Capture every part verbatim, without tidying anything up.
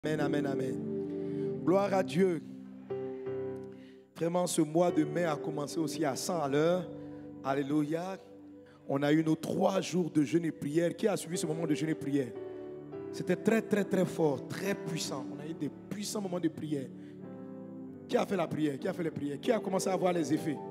Amen, amen, amen. Gloire à Dieu. Vraiment, ce mois de mai a commencé aussi à cent à l'heure. Alléluia. On a eu nos trois jours de jeûne et prière. Qui a suivi ce moment de jeûne et prière? C'était très, très, très fort, très puissant. On a eu des puissants moments de prière. Qui a fait la prière? Qui a fait les prières? Qui a commencé à voir les effets?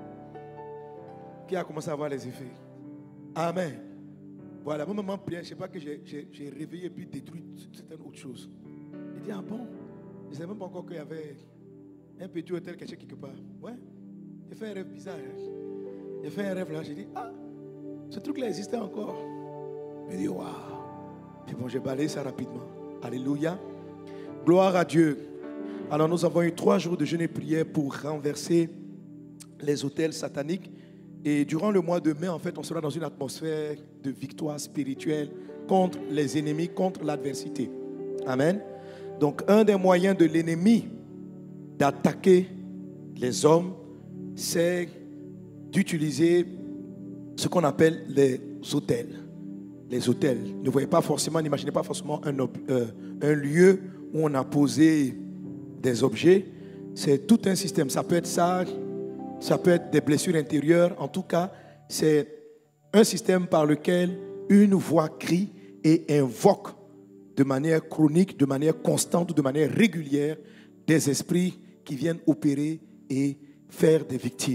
Qui a commencé à voir les effets? Amen. Voilà, mon moment de prière, je ne sais pas que j'ai, j'ai, j'ai réveillé et puis détruit certaines autres choses. Il dit, ah bon? Je ne savais même pas encore qu'il y avait un petit hôtel caché quelque part. Ouais. J'ai fait un rêve bizarre. J'ai fait un rêve là, j'ai dit, ah, ce truc-là existait encore. Je dis, waouh. Puis bon, j'ai balayé ça rapidement. Alléluia. Gloire à Dieu. Alors nous avons eu trois jours de jeûne et prière pour renverser les autels sataniques. Et durant le mois de mai, en fait, on sera dans une atmosphère de victoire spirituelle contre les ennemis, contre l'adversité. Amen. Donc, un des moyens de l'ennemi d'attaquer les hommes, c'est d'utiliser ce qu'on appelle les autels. Les autels. Ne voyez pas forcément, n'imaginez pas forcément un, euh, un lieu où on a posé des objets. C'est tout un système. Ça peut être ça, ça peut être des blessures intérieures. En tout cas, c'est un système par lequel une voix crie et invoque de manière chronique, de manière constante, de manière régulière, des esprits qui viennent opérer et faire des victimes.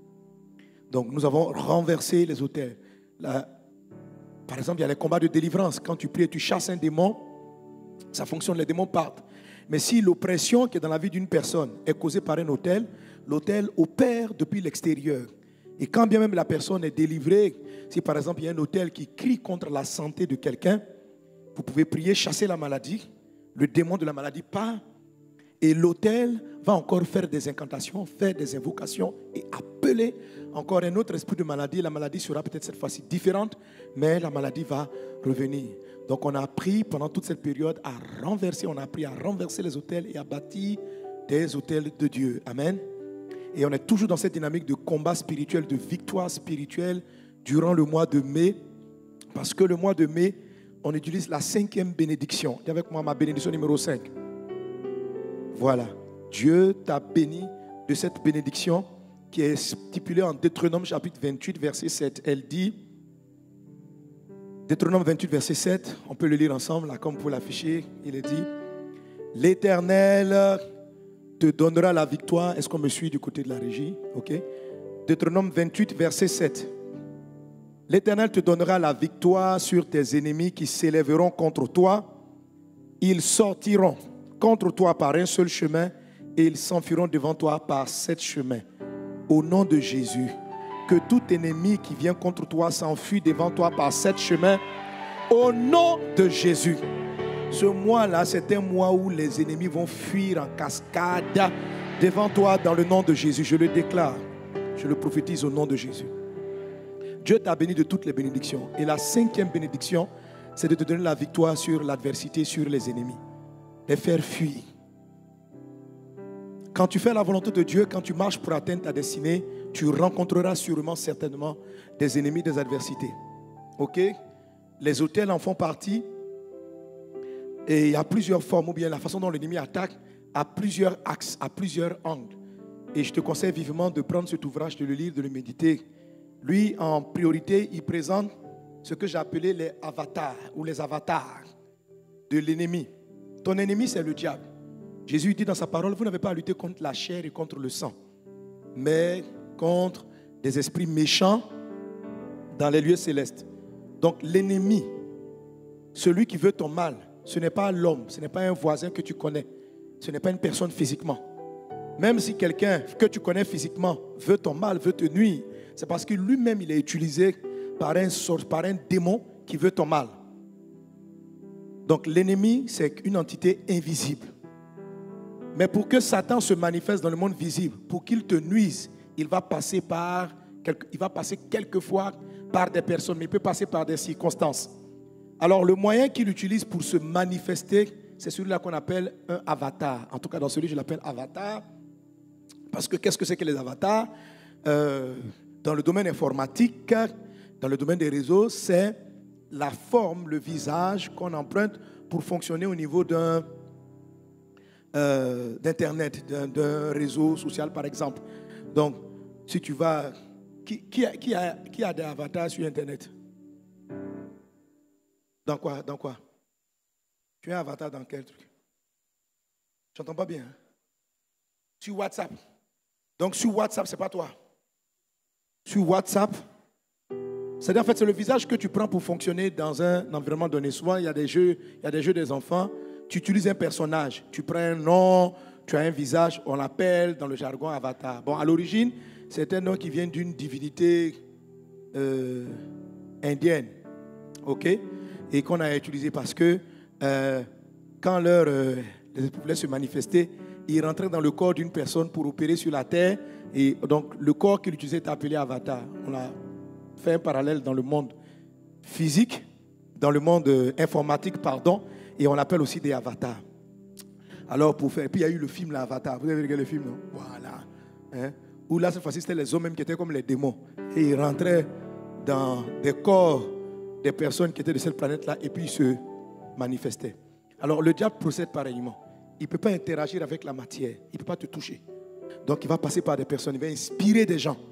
Donc, nous avons renversé les autels. La, par exemple, il y a les combats de délivrance. Quand tu pries et tu chasses un démon, ça fonctionne, les démons partent. Mais si l'oppression qui est dans la vie d'une personne est causée par un autel, l'autel opère depuis l'extérieur. Et quand bien même la personne est délivrée, si par exemple il y a un autel qui crie contre la santé de quelqu'un, vous pouvez prier, chasser la maladie, le démon de la maladie part, et l'autel va encore faire des incantations, faire des invocations et appeler encore un autre esprit de maladie. La maladie sera peut-être cette fois-ci différente, mais la maladie va revenir. Donc on a appris pendant toute cette période à renverser, on a appris à renverser les autels et à bâtir des autels de Dieu. Amen. Et on est toujours dans cette dynamique de combat spirituel, de victoire spirituelle durant le mois de mai. Parce que le mois de mai, on utilise la cinquième bénédiction. Dis avec moi ma bénédiction numéro cinq. Voilà. Dieu t'a béni de cette bénédiction qui est stipulée en Deutéronome chapitre vingt-huit, verset sept. Elle dit, Deutéronome vingt-huit, verset sept, on peut le lire ensemble, là, comme vous l'affichez, il est dit, l'Éternel te donnera la victoire. Est-ce qu'on me suit du côté de la régie? Ok. Deutéronome vingt-huit, verset sept. L'Éternel te donnera la victoire sur tes ennemis qui s'élèveront contre toi. Ils sortiront contre toi par un seul chemin et ils s'enfuiront devant toi par sept chemins. Au nom de Jésus, que tout ennemi qui vient contre toi s'enfuit devant toi par sept chemins. Au nom de Jésus. Ce mois-là, c'est un mois où les ennemis vont fuir en cascade devant toi dans le nom de Jésus. Je le déclare, je le prophétise au nom de Jésus. Dieu t'a béni de toutes les bénédictions. Et la cinquième bénédiction, c'est de te donner la victoire sur l'adversité, sur les ennemis. Les faire fuir. Quand tu fais la volonté de Dieu, quand tu marches pour atteindre ta destinée, tu rencontreras sûrement, certainement, des ennemis, des adversités. Ok? Les autels en font partie. Et il y a plusieurs formes, ou bien la façon dont l'ennemi attaque à plusieurs axes, à plusieurs angles. Et je te conseille vivement de prendre cet ouvrage, de le lire, de le méditer. Lui, en priorité, il présente ce que j'ai appelé les avatars ou les avatars de l'ennemi. Ton ennemi, c'est le diable. Jésus dit dans sa parole, vous n'avez pas à lutter contre la chair et contre le sang, mais contre des esprits méchants dans les lieux célestes. Donc l'ennemi, celui qui veut ton mal, ce n'est pas l'homme, ce n'est pas un voisin que tu connais, ce n'est pas une personne physiquement. Même si quelqu'un que tu connais physiquement veut ton mal, veut te nuire, c'est parce que lui-même il est utilisé par un sort, par un démon qui veut ton mal. Donc l'ennemi, c'est une entité invisible. Mais pour que Satan se manifeste dans le monde visible, pour qu'il te nuise, il va passer par, il va passer quelquefois par des personnes, mais il peut passer par des circonstances. Alors le moyen qu'il utilise pour se manifester, c'est celui-là qu'on appelle un avatar. En tout cas, dans celui je l'appelle avatar. Parce que qu'est-ce que c'est que les avatars? euh, Dans le domaine informatique, dans le domaine des réseaux, c'est la forme, le visage qu'on emprunte pour fonctionner au niveau d'un euh, d'Internet, d'un, d'un réseau social, par exemple. Donc, si tu vas... Qui, qui, a, qui, a, qui a des avatars sur Internet? Dans quoi? Dans quoi? Tu as un avatar dans quel truc? Je n'entends pas bien. Hein? Sur WhatsApp. Donc, sur WhatsApp, ce n'est pas toi. Sur WhatsApp, c'est-à-dire, en fait, c'est le visage que tu prends pour fonctionner dans un environnement donné. Souvent, il y a des jeux, il y a des jeux des enfants. Tu utilises un personnage. Tu prends un nom, tu as un visage. On l'appelle dans le jargon avatar. Bon, à l'origine, c'est un nom qui vient d'une divinité euh, indienne. OK? Et qu'on a utilisé parce que euh, quand leur, euh, les esprits voulaient se manifester, ils rentraient dans le corps d'une personne pour opérer sur la terre. Et donc, le corps qu'il utilisait est appelé avatar. On a fait un parallèle dans le monde physique, dans le monde euh, informatique, pardon, et on l'appelle aussi des avatars. Alors, pour faire... Et puis, il y a eu le film, l'Avatar. Vous avez regardé le film, non? Voilà. Hein? Où là, cette fois-ci, c'était les hommes même qui étaient comme les démons. Et ils rentraient dans des corps des personnes qui étaient de cette planète-là et puis ils se manifestaient. Alors, le diable procède pareillement. Il ne peut pas interagir avec la matière. Il ne peut pas te toucher. Donc, il va passer par des personnes. Il va inspirer des gens.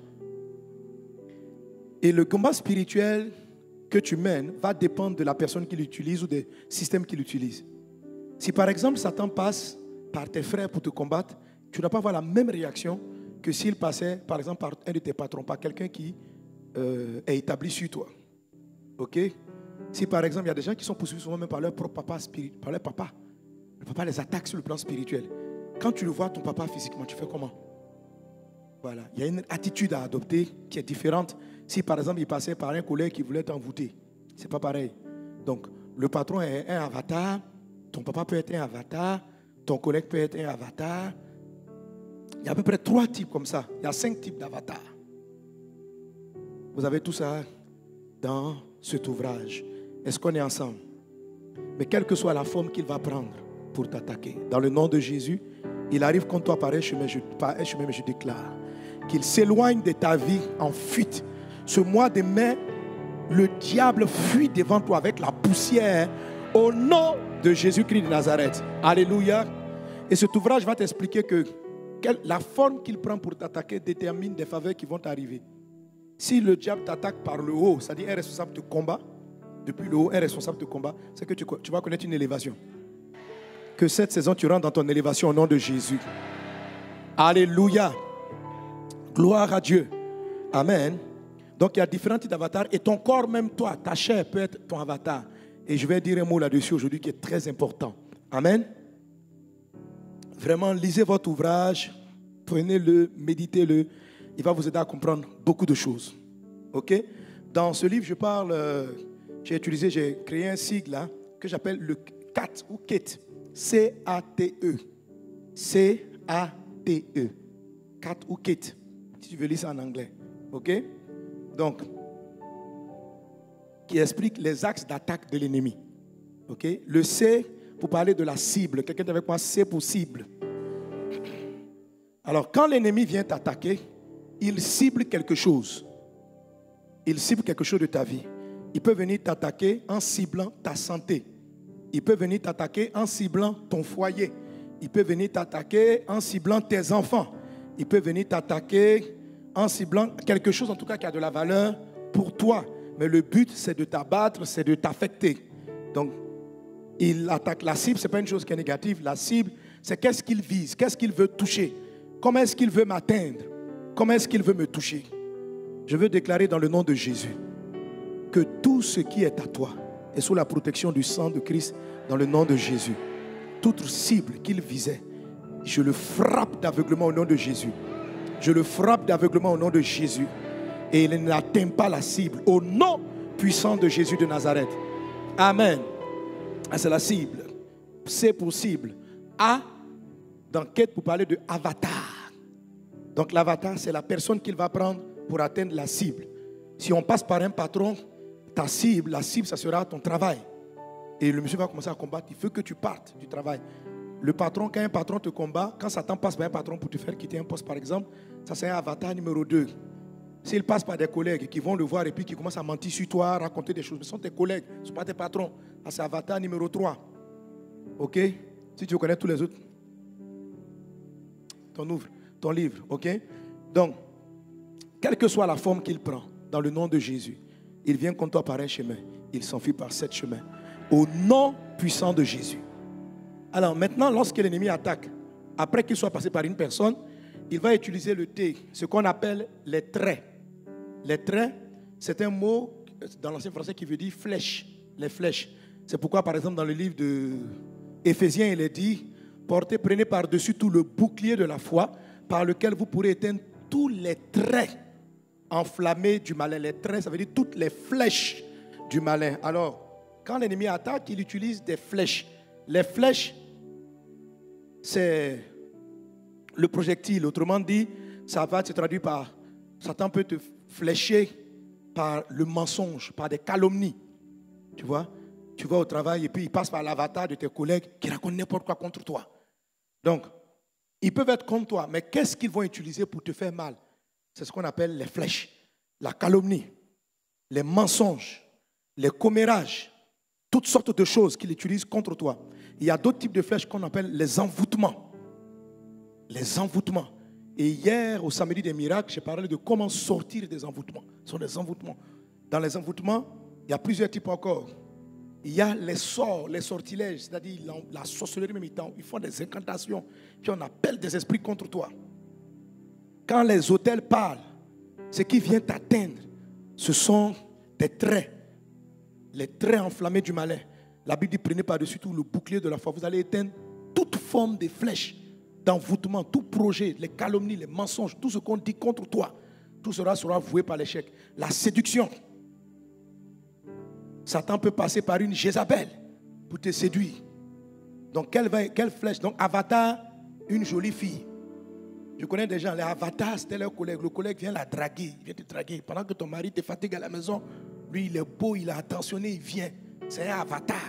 Et le combat spirituel que tu mènes va dépendre de la personne qui l'utilise ou des systèmes qu'il utilise. Si par exemple Satan passe par tes frères pour te combattre, tu ne vas pas avoir la même réaction que s'il passait par exemple par un de tes patrons, par quelqu'un qui euh, est établi sur toi. Ok? Si par exemple il y a des gens qui sont poursuivis souvent même par leur propre papa, spirit, par leur papa, le papa les attaque sur le plan spirituel. Quand tu le vois ton papa physiquement, tu fais comment? Voilà, il y a une attitude à adopter qui est différente. Si par exemple il passait par un collègue qui voulait t'envoûter, c'est pas pareil. Donc le patron est un avatar, ton papa peut être un avatar, ton collègue peut être un avatar. Il y a à peu près trois types comme ça. Il y a cinq types d'avatars. Vous avez tout ça dans cet ouvrage. Est-ce qu'on est ensemble? Mais quelle que soit la forme qu'il va prendre pour t'attaquer, dans le nom de Jésus, il arrive contre toi par un chemin, je, par un chemin, mais je déclare qu'il s'éloigne de ta vie en fuite. Ce mois de mai, le diable fuit devant toi avec la poussière au nom de Jésus-Christ de Nazareth. Alléluia. Et cet ouvrage va t'expliquer que quelle, la forme qu'il prend pour t'attaquer détermine des faveurs qui vont t'arriver. Si le diable t'attaque par le haut, c'est-à-dire un responsable de combat, depuis le haut, un responsable de combat, c'est que tu, tu vas connaître une élévation. Que cette saison, tu rentres dans ton élévation au nom de Jésus. Alléluia. Gloire à Dieu. Amen. Donc, il y a différents types d'avatars. Et ton corps, même toi, ta chair peut être ton avatar. Et je vais dire un mot là-dessus aujourd'hui qui est très important. Amen. Vraiment, lisez votre ouvrage. Prenez-le, méditez-le. Il va vous aider à comprendre beaucoup de choses. OK? Dans ce livre, je parle... Euh, j'ai utilisé, j'ai créé un sigle là, que j'appelle le C A T ou C A T. C A T E. C A T E. C A T ou C A T. Si tu veux lire ça en anglais. OK? Donc, qui explique les axes d'attaque de l'ennemi. OK? Le C, pour parler de la cible. Quelqu'un avec moi, C pour cible. Alors, quand l'ennemi vient t'attaquer, il cible quelque chose. Il cible quelque chose de ta vie. Il peut venir t'attaquer en ciblant ta santé. Il peut venir t'attaquer en ciblant ton foyer. Il peut venir t'attaquer en ciblant tes enfants. Il peut venir t'attaquer en ciblant quelque chose en tout cas qui a de la valeur pour toi. Mais le but, c'est de t'abattre, c'est de t'affecter. Donc, il attaque la cible, ce n'est pas une chose qui est négative. La cible, c'est qu'est-ce qu'il vise, qu'est-ce qu'il veut toucher, comment est-ce qu'il veut m'atteindre, comment est-ce qu'il veut me toucher. Je veux déclarer dans le nom de Jésus que tout ce qui est à toi est sous la protection du sang de Christ dans le nom de Jésus. Toute cible qu'il visait, je le frappe d'aveuglement au nom de Jésus. Je le frappe d'aveuglement au nom de Jésus. Et il n'atteint pas la cible au nom puissant de Jésus de Nazareth. Amen. Ah, c'est la cible. C pour cible. A, dans quête pour parler de avatar. Donc l'avatar, c'est la personne qu'il va prendre pour atteindre la cible. Si on passe par un patron, ta cible, la cible, ça sera ton travail. Et le monsieur va commencer à combattre. Il faut que tu partes du travail. Le patron, quand un patron te combat, quand Satan passe par un patron pour te faire quitter un poste, par exemple, ça c'est un avatar numéro deux. S'il passe par des collègues qui vont le voir et puis qui commencent à mentir sur toi, raconter des choses, ce sont tes collègues, ce ne sont pas tes patrons. C'est avatar numéro trois. Ok? Si tu connais tous les autres. ton, ouvre, ton livre, ok? Donc, quelle que soit la forme qu'il prend, dans le nom de Jésus, il vient contre toi par un chemin, il s'enfuit par sept chemins. Au nom puissant de Jésus. Alors maintenant, lorsque l'ennemi attaque, après qu'il soit passé par une personne, il va utiliser le T, ce qu'on appelle les traits. Les traits, c'est un mot dans l'ancien français qui veut dire flèche, les flèches. C'est pourquoi, par exemple, dans le livre de Éphésiens, il est dit, portez, prenez par-dessus tout le bouclier de la foi, par lequel vous pourrez éteindre tous les traits enflammés du malin. Les traits, ça veut dire toutes les flèches du malin. Alors, quand l'ennemi attaque, il utilise des flèches. Les flèches, c'est le projectile. Autrement dit, ça va se traduire par, Satan peut te flécher par le mensonge, par des calomnies. Tu vois, tu vas au travail et puis il passe par l'avatar de tes collègues qui racontent n'importe quoi contre toi. Donc, ils peuvent être contre toi, mais qu'est-ce qu'ils vont utiliser pour te faire mal? C'est ce qu'on appelle les flèches, la calomnie, les mensonges, les commérages, toutes sortes de choses qu'ils utilisent contre toi. Il y a d'autres types de flèches qu'on appelle les envoûtements. Les envoûtements. Et hier, au samedi des miracles, j'ai parlé de comment sortir des envoûtements. Ce sont des envoûtements. Dans les envoûtements, il y a plusieurs types encore. Il y a les sorts, les sortilèges, c'est-à-dire la, la sorcellerie même. Ils font des incantations, puis on appelle des esprits contre toi. Quand les autels parlent, ce qui vient t'atteindre, ce sont des traits, les traits enflammés du malin. La Bible dit, prenez par-dessus tout le bouclier de la foi. Vous allez éteindre toute forme de flèche, d'envoûtement, tout projet, les calomnies, les mensonges, tout ce qu'on dit contre toi. Tout cela sera voué par l'échec. La séduction. Satan peut passer par une Jézabel pour te séduire. Donc, quelle, va, quelle flèche? Donc, avatar, une jolie fille. Je connais des gens, les avatars, c'était leur collègue. Le collègue vient la draguer, il vient te draguer. Pendant que ton mari te fatigue à la maison, lui, il est beau, il est attentionné, il vient. C'est un avatar.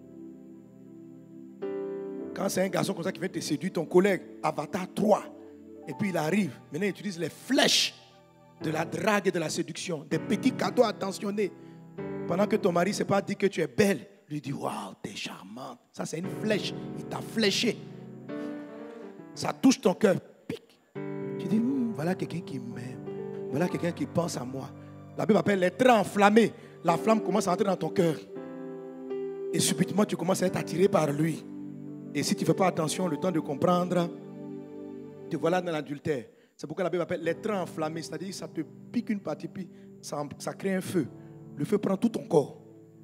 Quand c'est un garçon comme ça qui vient te séduire, ton collègue, avatar trois, et puis il arrive, maintenant il utilise les flèches de la drague et de la séduction, des petits cadeaux attentionnés. Pendant que ton mari ne s'est pas dit que tu es belle, lui dit, waouh, t'es charmante. Ça, c'est une flèche. Il t'a fléché. Ça touche ton cœur. Pique. Tu dis, hm, voilà quelqu'un qui m'aime. Voilà quelqu'un qui pense à moi. La Bible appelle les traits enflammés. La flamme commence à entrer dans ton cœur. Et subitement, tu commences à être attiré par lui. Et si tu ne fais pas attention, le temps de comprendre, te voilà dans l'adultère. C'est pourquoi la Bible appelle les traits enflammés. C'est-à-dire que ça te pique une partie, puis ça, ça crée un feu. Le feu prend tout ton corps.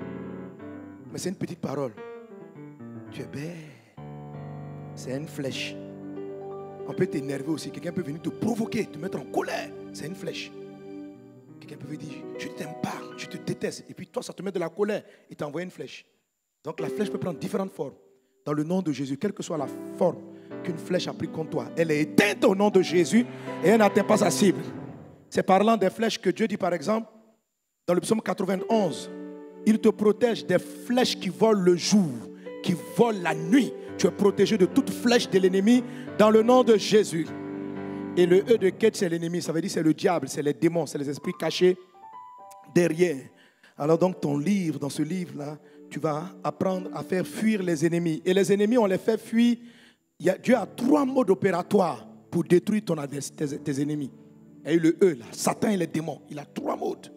Mais c'est une petite parole. Tu es belle. C'est une flèche. On peut t'énerver aussi. Quelqu'un peut venir te provoquer, te mettre en colère. C'est une flèche. Quelqu'un peut venir dire, je ne t'aime pas, je te déteste. Et puis toi, ça te met de la colère et t'envoie une flèche. Donc la flèche peut prendre différentes formes. Dans le nom de Jésus, quelle que soit la forme qu'une flèche a pris contre toi, elle est éteinte au nom de Jésus et elle n'atteint pas sa cible. C'est parlant des flèches que Dieu dit par exemple, dans le psaume quatre-vingt-onze, il te protège des flèches qui volent le jour, qui volent la nuit. Tu es protégé de toute flèche de l'ennemi dans le nom de Jésus. Et le E de Kate, c'est l'ennemi. Ça veut dire c'est le diable, c'est les démons, c'est les esprits cachés derrière. Alors donc ton livre, dans ce livre-là, tu vas apprendre à faire fuir les ennemis. Et les ennemis, on les fait fuir. Il y a, Dieu a trois modes opératoires pour détruire ton adversaire, tes, tes ennemis. Il y a eu le E, là, Satan et les démons. Il a trois modes.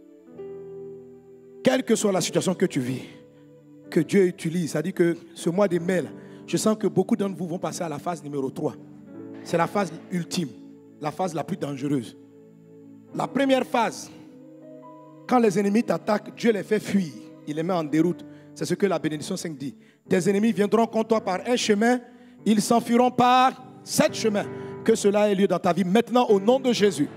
Quelle que soit la situation que tu vis, que Dieu utilise, c'est-à-dire que ce mois de mai, je sens que beaucoup d'entre vous vont passer à la phase numéro trois. C'est la phase ultime, la phase la plus dangereuse. La première phase, quand les ennemis t'attaquent, Dieu les fait fuir. Il les met en déroute. C'est ce que la bénédiction cinq dit. Tes ennemis viendront contre toi par un chemin, ils s'enfuiront par sept chemins. Que cela ait lieu dans ta vie maintenant au nom de Jésus.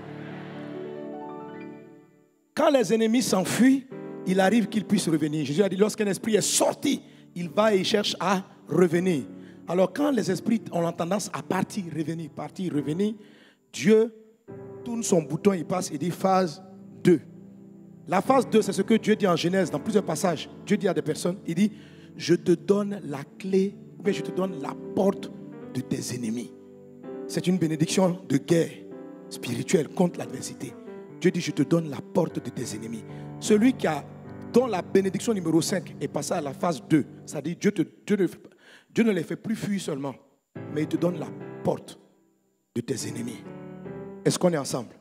Quand les ennemis s'enfuient, il arrive qu'ils puissent revenir. Jésus a dit, lorsqu'un esprit est sorti, il va et il cherche à revenir. Alors quand les esprits ont la tendance à partir, revenir, partir, revenir, Dieu tourne son bouton, il passe et dit phase deux. La phase deux, c'est ce que Dieu dit en Genèse, dans plusieurs passages. Dieu dit à des personnes, il dit, je te donne la clé, ou bien je te donne la porte de tes ennemis. C'est une bénédiction de guerre spirituelle contre l'adversité. Dieu dit, je te donne la porte de tes ennemis. Celui qui a, dont la bénédiction numéro cinq est passée à la phase deux, c'est-à-dire Dieu, te, Dieu, ne, Dieu ne les fait plus fuir seulement, mais il te donne la porte. de tes ennemis. Est-ce qu'on est ensemble?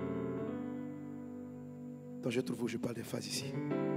Attends, je trouve où je parle des phases ici.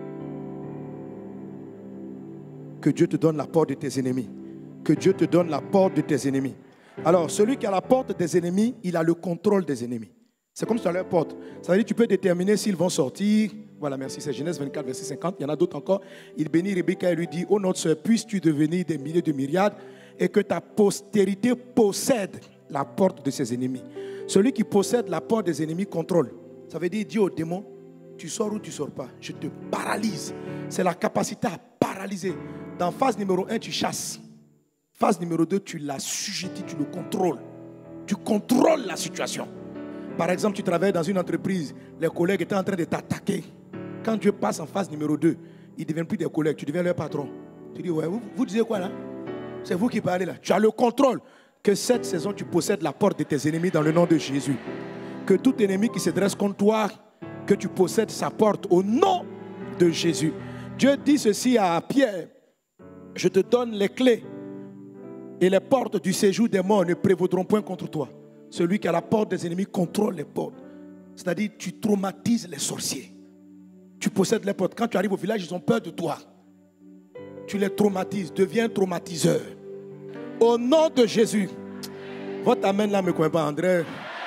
Que Dieu te donne la porte de tes ennemis. Que Dieu te donne la porte de tes ennemis. Alors, celui qui a la porte des ennemis, il a le contrôle des ennemis. C'est comme si tu as leur porte. Ça veut dire que tu peux déterminer s'ils vont sortir. Voilà, merci, c'est Genèse vingt-quatre, verset cinquante. Il y en a d'autres encore. Il bénit Rebecca et lui dit: ô notre sœur, puisses-tu devenir des milliers de myriades et que ta postérité possède la porte de ses ennemis. Celui qui possède la porte des ennemis contrôle. Ça veut dire, dis au démon, tu sors ou tu ne sors pas. Je te paralyse. C'est la capacité à paralyser. Dans phase numéro un, tu chasses. Phase numéro deux, tu l'assujettis, tu le contrôles. Tu contrôles la situation. Par exemple, tu travailles dans une entreprise, les collègues étaient en train de t'attaquer. Quand Dieu passe en phase numéro deux, ils ne deviennent plus des collègues, tu deviens leur patron. Tu dis, ouais, vous, vous disiez quoi là? C'est vous qui parlez là. Tu as le contrôle. Que cette saison, tu possèdes la porte de tes ennemis dans le nom de Jésus. Que tout ennemi qui se dresse contre toi, que tu possèdes sa porte au nom de Jésus. Dieu dit ceci à Pierre: je te donne les clés et les portes du séjour des morts ne prévaudront point contre toi. Celui qui a la porte des ennemis contrôle les portes. C'est-à-dire, tu traumatises les sorciers. Tu possèdes les portes. Quand tu arrives au village, ils ont peur de toi. Tu les traumatises. Deviens traumatiseur. Au nom de Jésus. Votre amen là ne me connaît pas, André.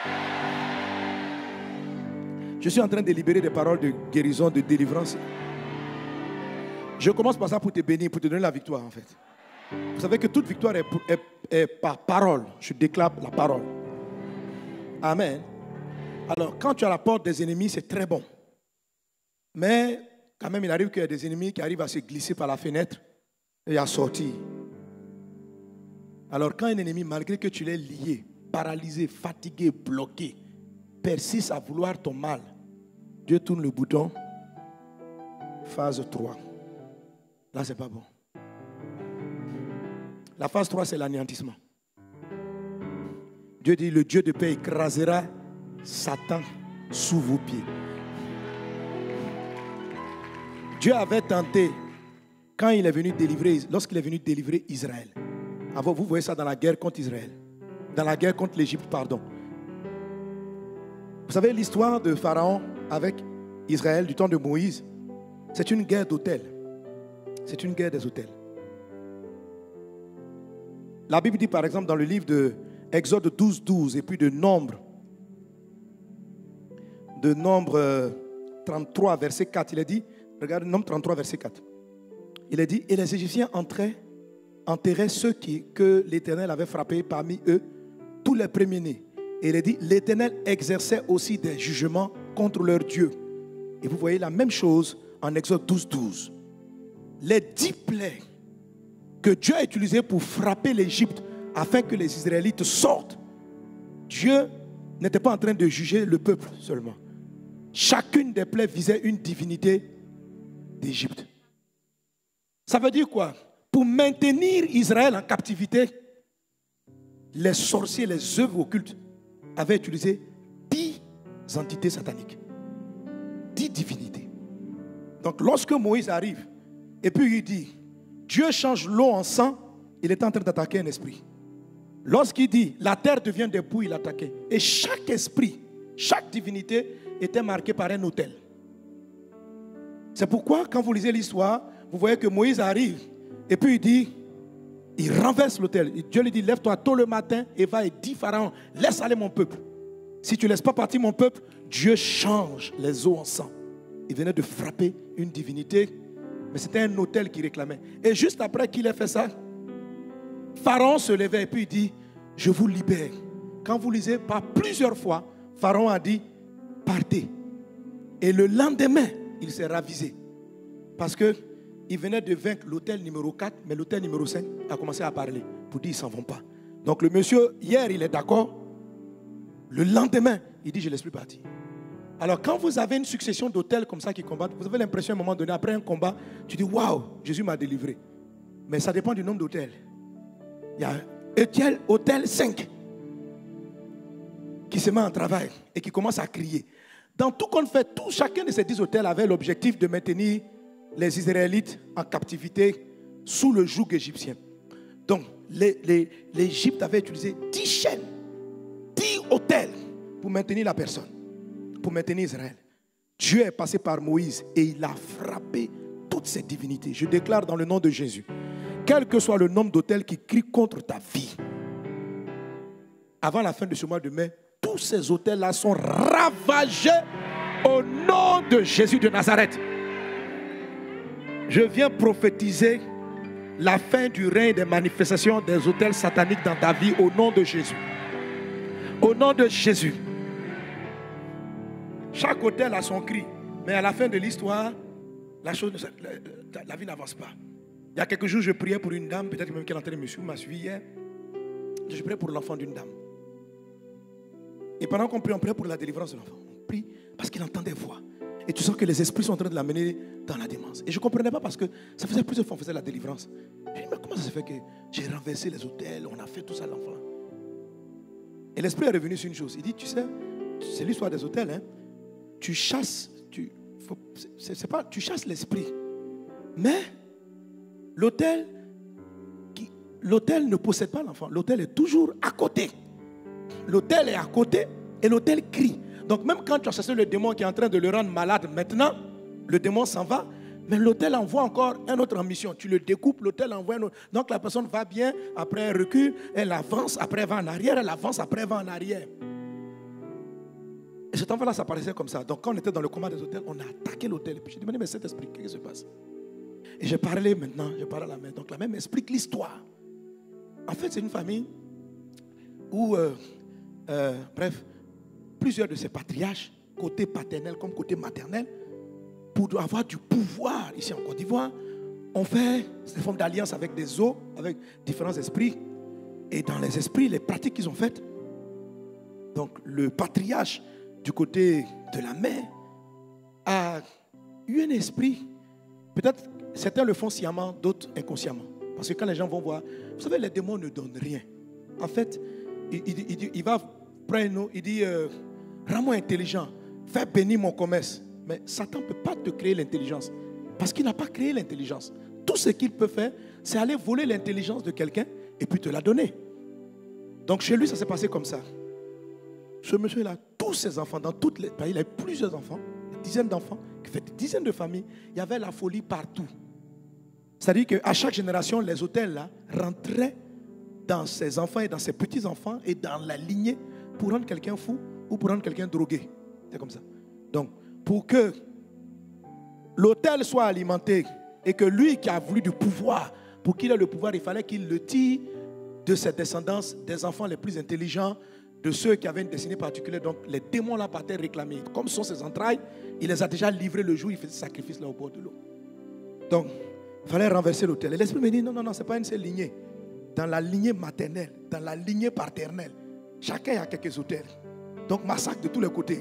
Je suis en train de libérer des paroles de guérison, de délivrance. Je commence par ça pour te bénir, pour te donner la victoire en fait. Vous savez que toute victoire est, est, est par parole. Je déclare la parole. Amen. Alors, quand tu as la porte des ennemis, c'est très bon. Mais, quand même, il arrive qu'il y a des ennemis qui arrivent à se glisser par la fenêtre et à sortir. Alors, quand un ennemi, malgré que tu l'aies lié, paralysé, fatigué, bloqué, persiste à vouloir ton mal, Dieu tourne le bouton. Phase trois. Là, c'est pas bon. La phase trois, c'est l'anéantissement. Dieu dit, le Dieu de paix écrasera Satan sous vos pieds. Dieu avait tenté, quand il est venu délivrer, lorsqu'il est venu délivrer Israël. Avant, vous voyez ça dans la guerre contre Israël. Dans la guerre contre l'Égypte, pardon. Vous savez l'histoire de Pharaon avec Israël du temps de Moïse? C'est une guerre d'autel. C'est une guerre des autels. La Bible dit par exemple dans le livre de Exode douze, douze et puis de Nombre, de Nombre trente-trois, verset quatre, il est dit, regarde Nombre trente-trois, verset quatre. Il est dit, et les Égyptiens entraient, enterraient ceux qui, que l'Éternel avait frappés parmi eux, tous les premiers-nés. Et il est dit, l'Éternel exerçait aussi des jugements contre leur Dieu. Et vous voyez la même chose en Exode douze, douze. Les dix plaies que Dieu a utilisées pour frapper l'Égypte afin que les Israélites sortent, Dieu n'était pas en train de juger le peuple seulement. Chacune des plaies visait une divinité d'Égypte. Ça veut dire quoi? Pour maintenir Israël en captivité, les sorciers, les œuvres occultes avaient utilisé dix entités sataniques. Dix divinités. Donc lorsque Moïse arrive, et puis il dit, Dieu change l'eau en sang, il est en train d'attaquer un esprit. Lorsqu'il dit, la terre devient des poux, il attaquait. Et chaque esprit, chaque divinité était marquée par un autel. C'est pourquoi, quand vous lisez l'histoire, vous voyez que Moïse arrive, et puis il dit, il renverse l'autel. Dieu lui dit, lève-toi tôt le matin et va et dis Pharaon, laisse aller mon peuple. Si tu ne laisses pas partir mon peuple, Dieu change les eaux en sang. Il venait de frapper une divinité, mais c'était un autel qui réclamait. Et juste après qu'il ait fait ça, Pharaon se levait et puis il dit, je vous libère. Quand vous lisez par plusieurs fois, Pharaon a dit, partez. Et le lendemain, il s'est ravisé. Parce qu'il venait de vaincre l'autel numéro quatre, mais l'autel numéro cinq a commencé à parler pour dire, ils ne s'en vont pas. Donc le monsieur, hier, il est d'accord. Le lendemain, il dit, je ne laisse plus partir. Alors quand vous avez une succession d'autels comme ça qui combattent, vous avez l'impression à un moment donné, après un combat, tu dis, waouh, Jésus m'a délivré. Mais ça dépend du nombre d'autels. Il y a un hôtel cinq qui se met en travail et qui commence à crier. Dans tout compte fait, tout, chacun de ces dix hôtels avait l'objectif de maintenir les Israélites en captivité sous le joug égyptien. Donc, l'Égypte avait utilisé dix chaînes, dix autels pour maintenir la personne, pour maintenir Israël. Dieu est passé par Moïse et il a frappé toutes ces divinités. Je déclare dans le nom de Jésus, quel que soit le nombre d'autels qui crient contre ta vie, avant la fin de ce mois de mai, tous ces autels-là sont ravagés au nom de Jésus de Nazareth. Je viens prophétiser la fin du règne des manifestations des autels sataniques dans ta vie au nom de Jésus. Au nom de Jésus. Chaque autel a son cri, mais à la fin de l'histoire, la, chose, la, la vie n'avance pas. Il y a quelques jours, je priais pour une dame, peut-être même qu'elle est en train de me suivre, m'a suivi hier. Je priais pour l'enfant d'une dame. Et pendant qu'on prie, on priait pour la délivrance de l'enfant. On prie parce qu'il entend des voix. Et tu sens que les esprits sont en train de l'amener dans la démence. Et je ne comprenais pas parce que ça faisait plusieurs fois qu'on faisait la délivrance. Je dis, mais comment ça se fait que j'ai renversé les autels, on a fait tout ça à l'enfant? Et l'esprit est revenu sur une chose. Il dit, tu sais, c'est l'histoire des autels, hein? Tu chasses, tu, faut, c'est, c'est pas, tu chasses l'esprit. Mais l'autel, l'autel ne possède pas l'enfant. L'autel est toujours à côté. L'autel est à côté et l'autel crie. Donc même quand tu as chassé le démon qui est en train de le rendre malade maintenant, le démon s'en va, mais l'autel envoie encore un autre en mission. Tu le découpes, l'autel envoie un autre. Donc la personne va bien, après elle recule, elle avance, après elle va en arrière, elle avance, après elle va en arrière. Et cet enfant-là, ça paraissait comme ça. Donc quand on était dans le combat des autels, on a attaqué l'autel. Et puis j'ai demandé, mais cet esprit, qu'est-ce qui se passe? Et j'ai parlé maintenant, je parle à la mère. Donc la mère m'explique l'histoire. En fait, c'est une famille où, euh, euh, bref, plusieurs de ces patriarches, côté paternel comme côté maternel, pour avoir du pouvoir ici en Côte d'Ivoire, ont fait des formes d'alliance avec des eaux, avec différents esprits. Et dans les esprits, les pratiques qu'ils ont faites, donc le patriarche du côté de la mère a eu un esprit, peut-être certains le font sciemment, d'autres inconsciemment. Parce que quand les gens vont voir, vous savez, les démons ne donnent rien. En fait, il, il, il, il va prendre nous, il dit, euh, rends-moi intelligent, fais bénir mon commerce. Mais Satan ne peut pas te créer l'intelligence, parce qu'il n'a pas créé l'intelligence. Tout ce qu'il peut faire, c'est aller voler l'intelligence de quelqu'un et puis te la donner. Donc chez lui, ça s'est passé comme ça. Ce monsieur-là, tous ses enfants, dans toutes les pays, il a eu plusieurs enfants, des dizaines d'enfants, qui fait des dizaines de familles. Il y avait la folie partout. C'est-à-dire qu'à chaque génération, les autels là rentraient dans ses enfants et dans ses petits-enfants et dans la lignée pour rendre quelqu'un fou ou pour rendre quelqu'un drogué. C'est comme ça. Donc, pour que l'autel soit alimenté et que lui qui a voulu du pouvoir, pour qu'il ait le pouvoir, il fallait qu'il le tire de ses descendances, des enfants les plus intelligents, de ceux qui avaient une destinée particulière. Donc les démons là partaient réclamer. Comme sont ses entrailles, il les a déjà livrés le jour où il faisait ce sacrifice là au bord de l'eau. Donc, il fallait renverser l'autel. Et l'esprit me dit, non, non, non, ce n'est pas une seule lignée. Dans la lignée maternelle, dans la lignée paternelle, chacun a quelques autels. Donc massacre de tous les côtés.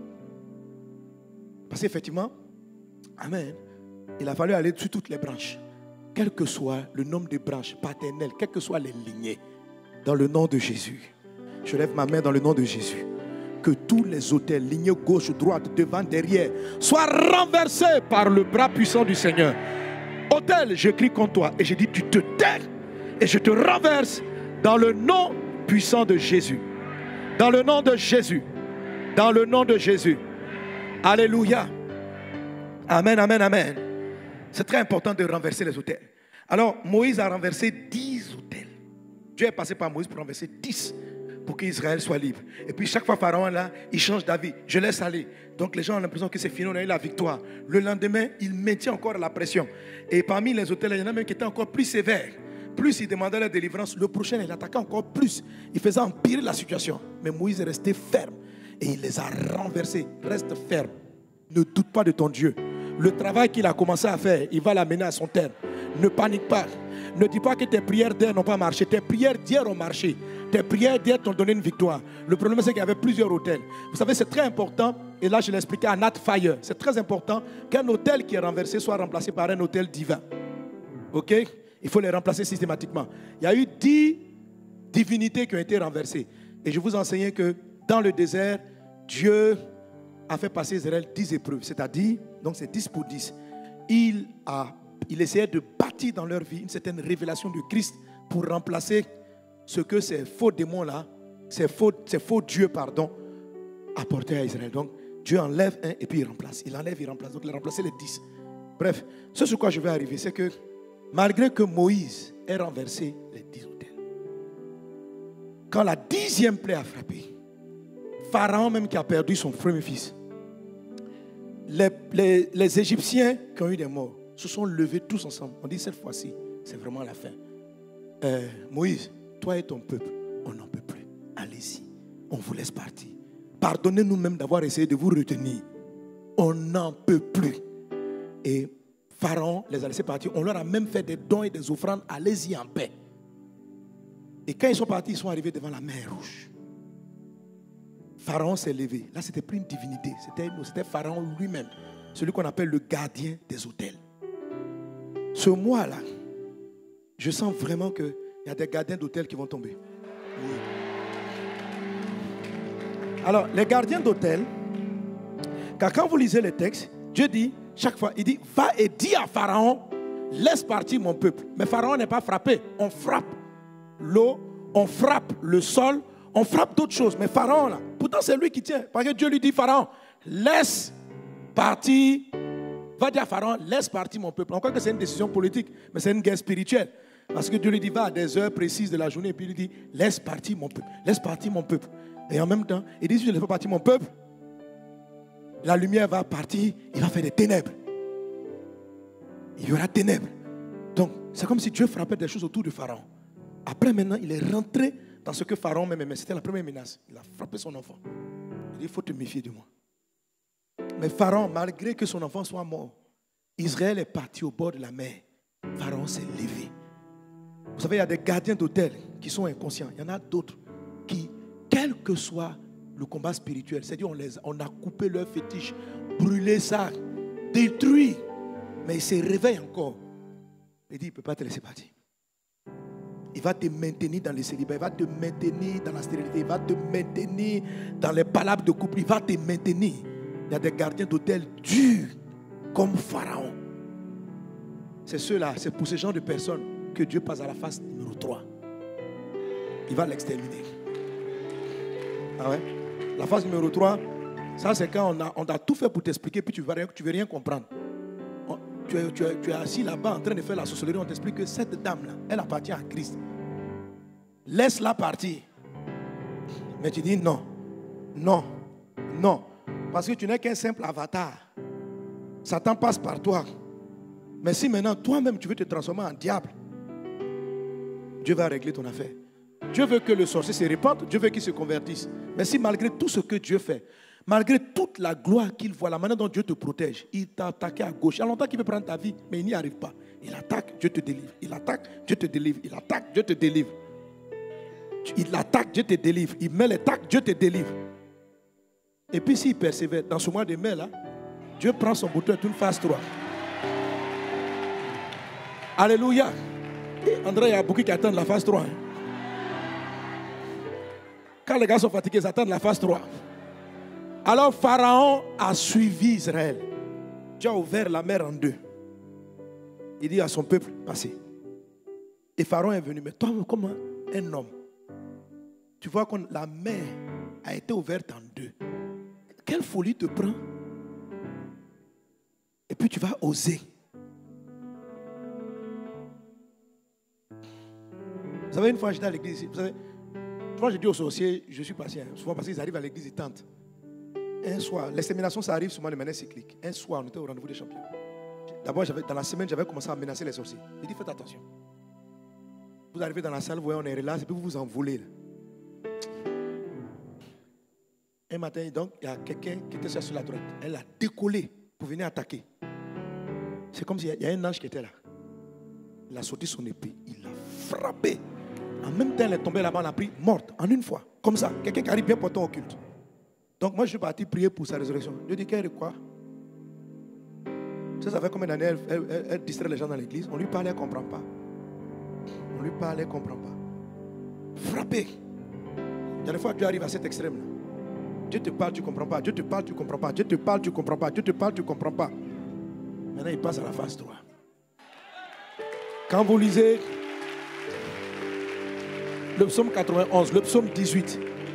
Parce qu'effectivement, amen, il a fallu aller sur toutes les branches. Quel que soit le nombre de branches paternelles, quelles que soient les lignées, dans le nom de Jésus. Je lève ma main dans le nom de Jésus. Que tous les autels, lignées gauche, droite, devant, derrière, soient renversés par le bras puissant du Seigneur. Autel, je crie contre toi et je dis, tu te tais et je te renverse dans le nom puissant de Jésus. Dans le nom de Jésus. Dans le nom de Jésus. Alléluia. Amen, amen, amen. C'est très important de renverser les autels. Alors, Moïse a renversé dix autels. Dieu est passé par Moïse pour renverser dix pour qu'Israël soit libre. Et puis chaque fois, Pharaon là, il change d'avis. Je laisse aller. Donc les gens ont l'impression que c'est fini, on a eu la victoire. Le lendemain, il maintient encore la pression. Et parmi les autels, il y en a même qui étaient encore plus sévères. Plus il demandait la délivrance, le prochain, il attaquait encore plus. Il faisait empirer la situation. Mais Moïse est resté ferme. Et il les a renversés. Reste ferme. Ne doute pas de ton Dieu. Le travail qu'il a commencé à faire, il va l'amener à son terme. Ne panique pas. Ne dis pas que tes prières d'hier n'ont pas marché. Tes prières d'hier ont marché. Tes prières d'hier t'ont donné une victoire. Le problème, c'est qu'il y avait plusieurs autels. Vous savez, c'est très important. Et là, je l'ai expliqué à Nat Fire. C'est très important qu'un autel qui est renversé soit remplacé par un autel divin. Ok? Il faut les remplacer systématiquement. Il y a eu dix divinités qui ont été renversées. Et je vous enseignais que dans le désert, Dieu a fait passer Israël dix épreuves. C'est-à-dire, donc c'est dix pour dix. Il a Il essayait de bâtir dans leur vie une certaine révélation du Christ pour remplacer ce que ces faux démons-là ces faux, ces faux dieux, pardon, apportés à Israël. Donc, Dieu enlève un et puis il remplace. Il enlève, il remplace. Donc, il a remplacé les dix. Bref, ce sur quoi je vais arriver, c'est que malgré que Moïse ait renversé les dix autels, quand la dixième plaie a frappé, Pharaon même qui a perdu son premier fils, les, les, les Égyptiens qui ont eu des morts se sont levés tous ensemble. On dit cette fois-ci, c'est vraiment la fin. Euh, Moïse, toi et ton peuple, on n'en peut plus. Allez-y, on vous laisse partir. Pardonnez-nous même d'avoir essayé de vous retenir. On n'en peut plus. Et Pharaon les a laissés partir. On leur a même fait des dons et des offrandes. Allez-y en paix. Et quand ils sont partis, ils sont arrivés devant la mer Rouge. Pharaon s'est levé. Là, c'était plus une divinité. C'était, c'était Pharaon lui-même. Celui qu'on appelle le gardien des autels. Ce mois-là, je sens vraiment qu'il y a des gardiens d'autels qui vont tomber. Oui. Alors, les gardiens d'autel, car quand vous lisez les textes, Dieu dit, chaque fois, il dit, va et dis à Pharaon, laisse partir mon peuple. Mais Pharaon n'est pas frappé. On frappe l'eau, on frappe le sol, on frappe d'autres choses. Mais Pharaon, là, pourtant c'est lui qui tient. Parce que Dieu lui dit, Pharaon, laisse partir, va dire à Pharaon, laisse partir mon peuple. Encore que c'est une décision politique, mais c'est une guerre spirituelle. Parce que Dieu lui dit, va à des heures précises de la journée, et puis il lui dit, laisse partir mon peuple, laisse partir mon peuple. Et en même temps, il dit, si je ne laisse pas partir mon peuple, la lumière va partir, il va faire des ténèbres. Il y aura ténèbres. Donc, c'est comme si Dieu frappait des choses autour de Pharaon. Après, maintenant, il est rentré dans ce que Pharaon même aimait. C'était la première menace. Il a frappé son enfant. Il dit, il faut te méfier de moi. Mais Pharaon, malgré que son enfant soit mort, Israël est parti au bord de la mer. Pharaon s'est levé. Vous savez, il y a des gardiens d'autel qui sont inconscients. Il y en a d'autres qui, quel que soit le combat spirituel, c'est-à-dire on, les, on a coupé leur fétiche, brûlé ça, détruit, mais il se réveille encore. Il dit, il ne peut pas te laisser partir. Il va te maintenir dans le célibat, il va te maintenir dans la stérilité, il va te maintenir dans les palabres de couple, il va te maintenir. Il y a des gardiens d'autel durs comme Pharaon. C'est ceux-là, c'est pour ce genre de personnes que Dieu passe à la phase numéro trois. Il va l'exterminer. Ah ouais? La phase numéro trois, ça c'est quand on a, on a tout fait pour t'expliquer, puis tu ne veux, veux rien comprendre. On, tu, es, tu, es, tu es assis là-bas en train de faire la sorcellerie, on t'explique que cette dame-là, elle appartient à Christ. Laisse-la partir. Mais tu dis non, non, non. Parce que tu n'es qu'un simple avatar. Satan passe par toi. Mais si maintenant toi-même tu veux te transformer en diable, Dieu va régler ton affaire. Dieu veut que le sorcier se répande, Dieu veut qu'il se convertisse. Mais si malgré tout ce que Dieu fait, malgré toute la gloire qu'il voit, la manière dont Dieu te protège, il t'a attaqué à gauche. Il y a longtemps qu'il veut prendre ta vie, mais il n'y arrive pas. Il attaque, Dieu te délivre. Il attaque, Dieu te délivre. Il attaque, Dieu te délivre. Il attaque, Dieu te délivre. Il met l'attaque, Dieu te délivre. Et puis s'il persévère, dans ce mois de mai là, Dieu prend son bouton et tourne phase trois. Alléluia. André, il y a beaucoup qui attendent la phase trois. Hein. Quand les gars sont fatigués, ils attendent la phase trois. Alors Pharaon a suivi Israël. Dieu a ouvert la mer en deux. Il dit à son peuple, passez. Et Pharaon est venu. Mais toi, comme un homme, tu vois que la mer a été ouverte en deux. Quelle folie te prend? Et puis tu vas oser. Vous savez, une fois j'étais à l'église, vous savez, quand je dis aux sorciers, je suis patient, souvent parce qu'ils arrivent à l'église, ils tentent. Un soir, l'extermination, ça arrive souvent de manière cyclique. Un soir, on était au rendez-vous des champions. D'abord, dans la semaine, j'avais commencé à menacer les sorciers. J'ai dit, faites attention. Vous arrivez dans la salle, vous voyez, on est relax, et puis vous vous envolez. Là. Un matin, donc, il y a quelqu'un qui était sur la droite. Elle a décollé pour venir attaquer. C'est comme s'il y a un ange qui était là. Il a sorti son épée. Il l'a frappé. En même temps, elle est tombée là-bas, on l'a pris morte, en une fois. Comme ça. Quelqu'un qui arrive bien portant au culte. Donc, moi, je suis parti prier pour sa résurrection. Dieu dit, qu'elle est quoi? Ça, ça fait combien d'années elle, elle, elle, elle distrait les gens dans l'église? On lui parle, elle ne comprend pas. On lui parle, elle ne comprend pas. Frappé. Il y a des fois, Dieu arrive à cet extrême-là. Dieu te parle, tu ne comprends pas. Dieu te parle, tu ne comprends pas. Dieu te parle, tu ne comprends pas. Dieu te parle, tu ne comprends pas. Maintenant, il passe à la phase trois. Quand vous lisez le psaume quatre-vingt-onze, le psaume dix-huit,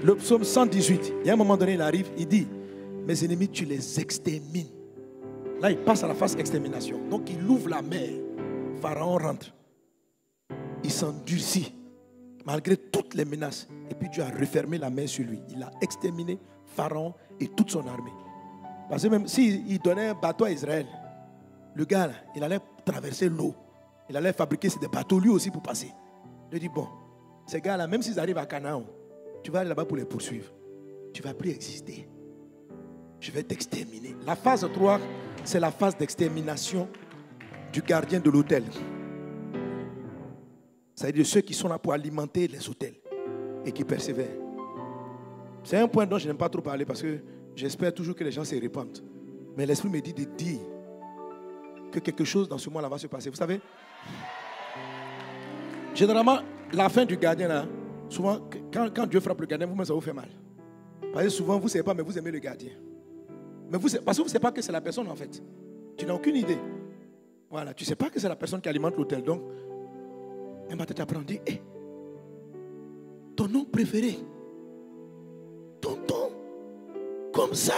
Le psaume cent dix-huit, il y a un moment donné, il arrive, il dit, mes ennemis, tu les extermines. Là, il passe à la phase extermination. Donc, il ouvre la mer. Pharaon rentre. Il s'endurcit, malgré toutes les menaces. Et puis, Dieu a refermé la mer sur lui. Il a exterminé Pharaon et toute son armée. Parce que même s'il donnait un bateau à Israël, le gars, là, il allait traverser l'eau. Il allait fabriquer des bateaux lui aussi pour passer. Il dit, bon, ces gars-là, même s'ils arrivent à Canaan, tu vas aller là-bas pour les poursuivre. Tu ne vas plus exister. Je vais t'exterminer. La phase trois, c'est la phase d'extermination du gardien de l'autel. C'est-à-dire ceux qui sont là pour alimenter les autels et qui persévèrent. C'est un point dont je n'aime pas trop parler parce que j'espère toujours que les gens se répandent. Mais l'Esprit me dit de dire que quelque chose dans ce mois-là va se passer. Vous savez, généralement, la fin du gardien, là, souvent, quand, quand Dieu frappe le gardien, vous-même, ça vous fait mal. Parce que souvent, vous ne savez pas, mais vous aimez le gardien. Mais vous, parce que vous ne savez pas que c'est la personne, en fait. Tu n'as aucune idée. Voilà, tu ne sais pas que c'est la personne qui alimente l'autel. Donc, un matin, tu apprends, dit, hey, ton nom préféré, tonton, comme ça.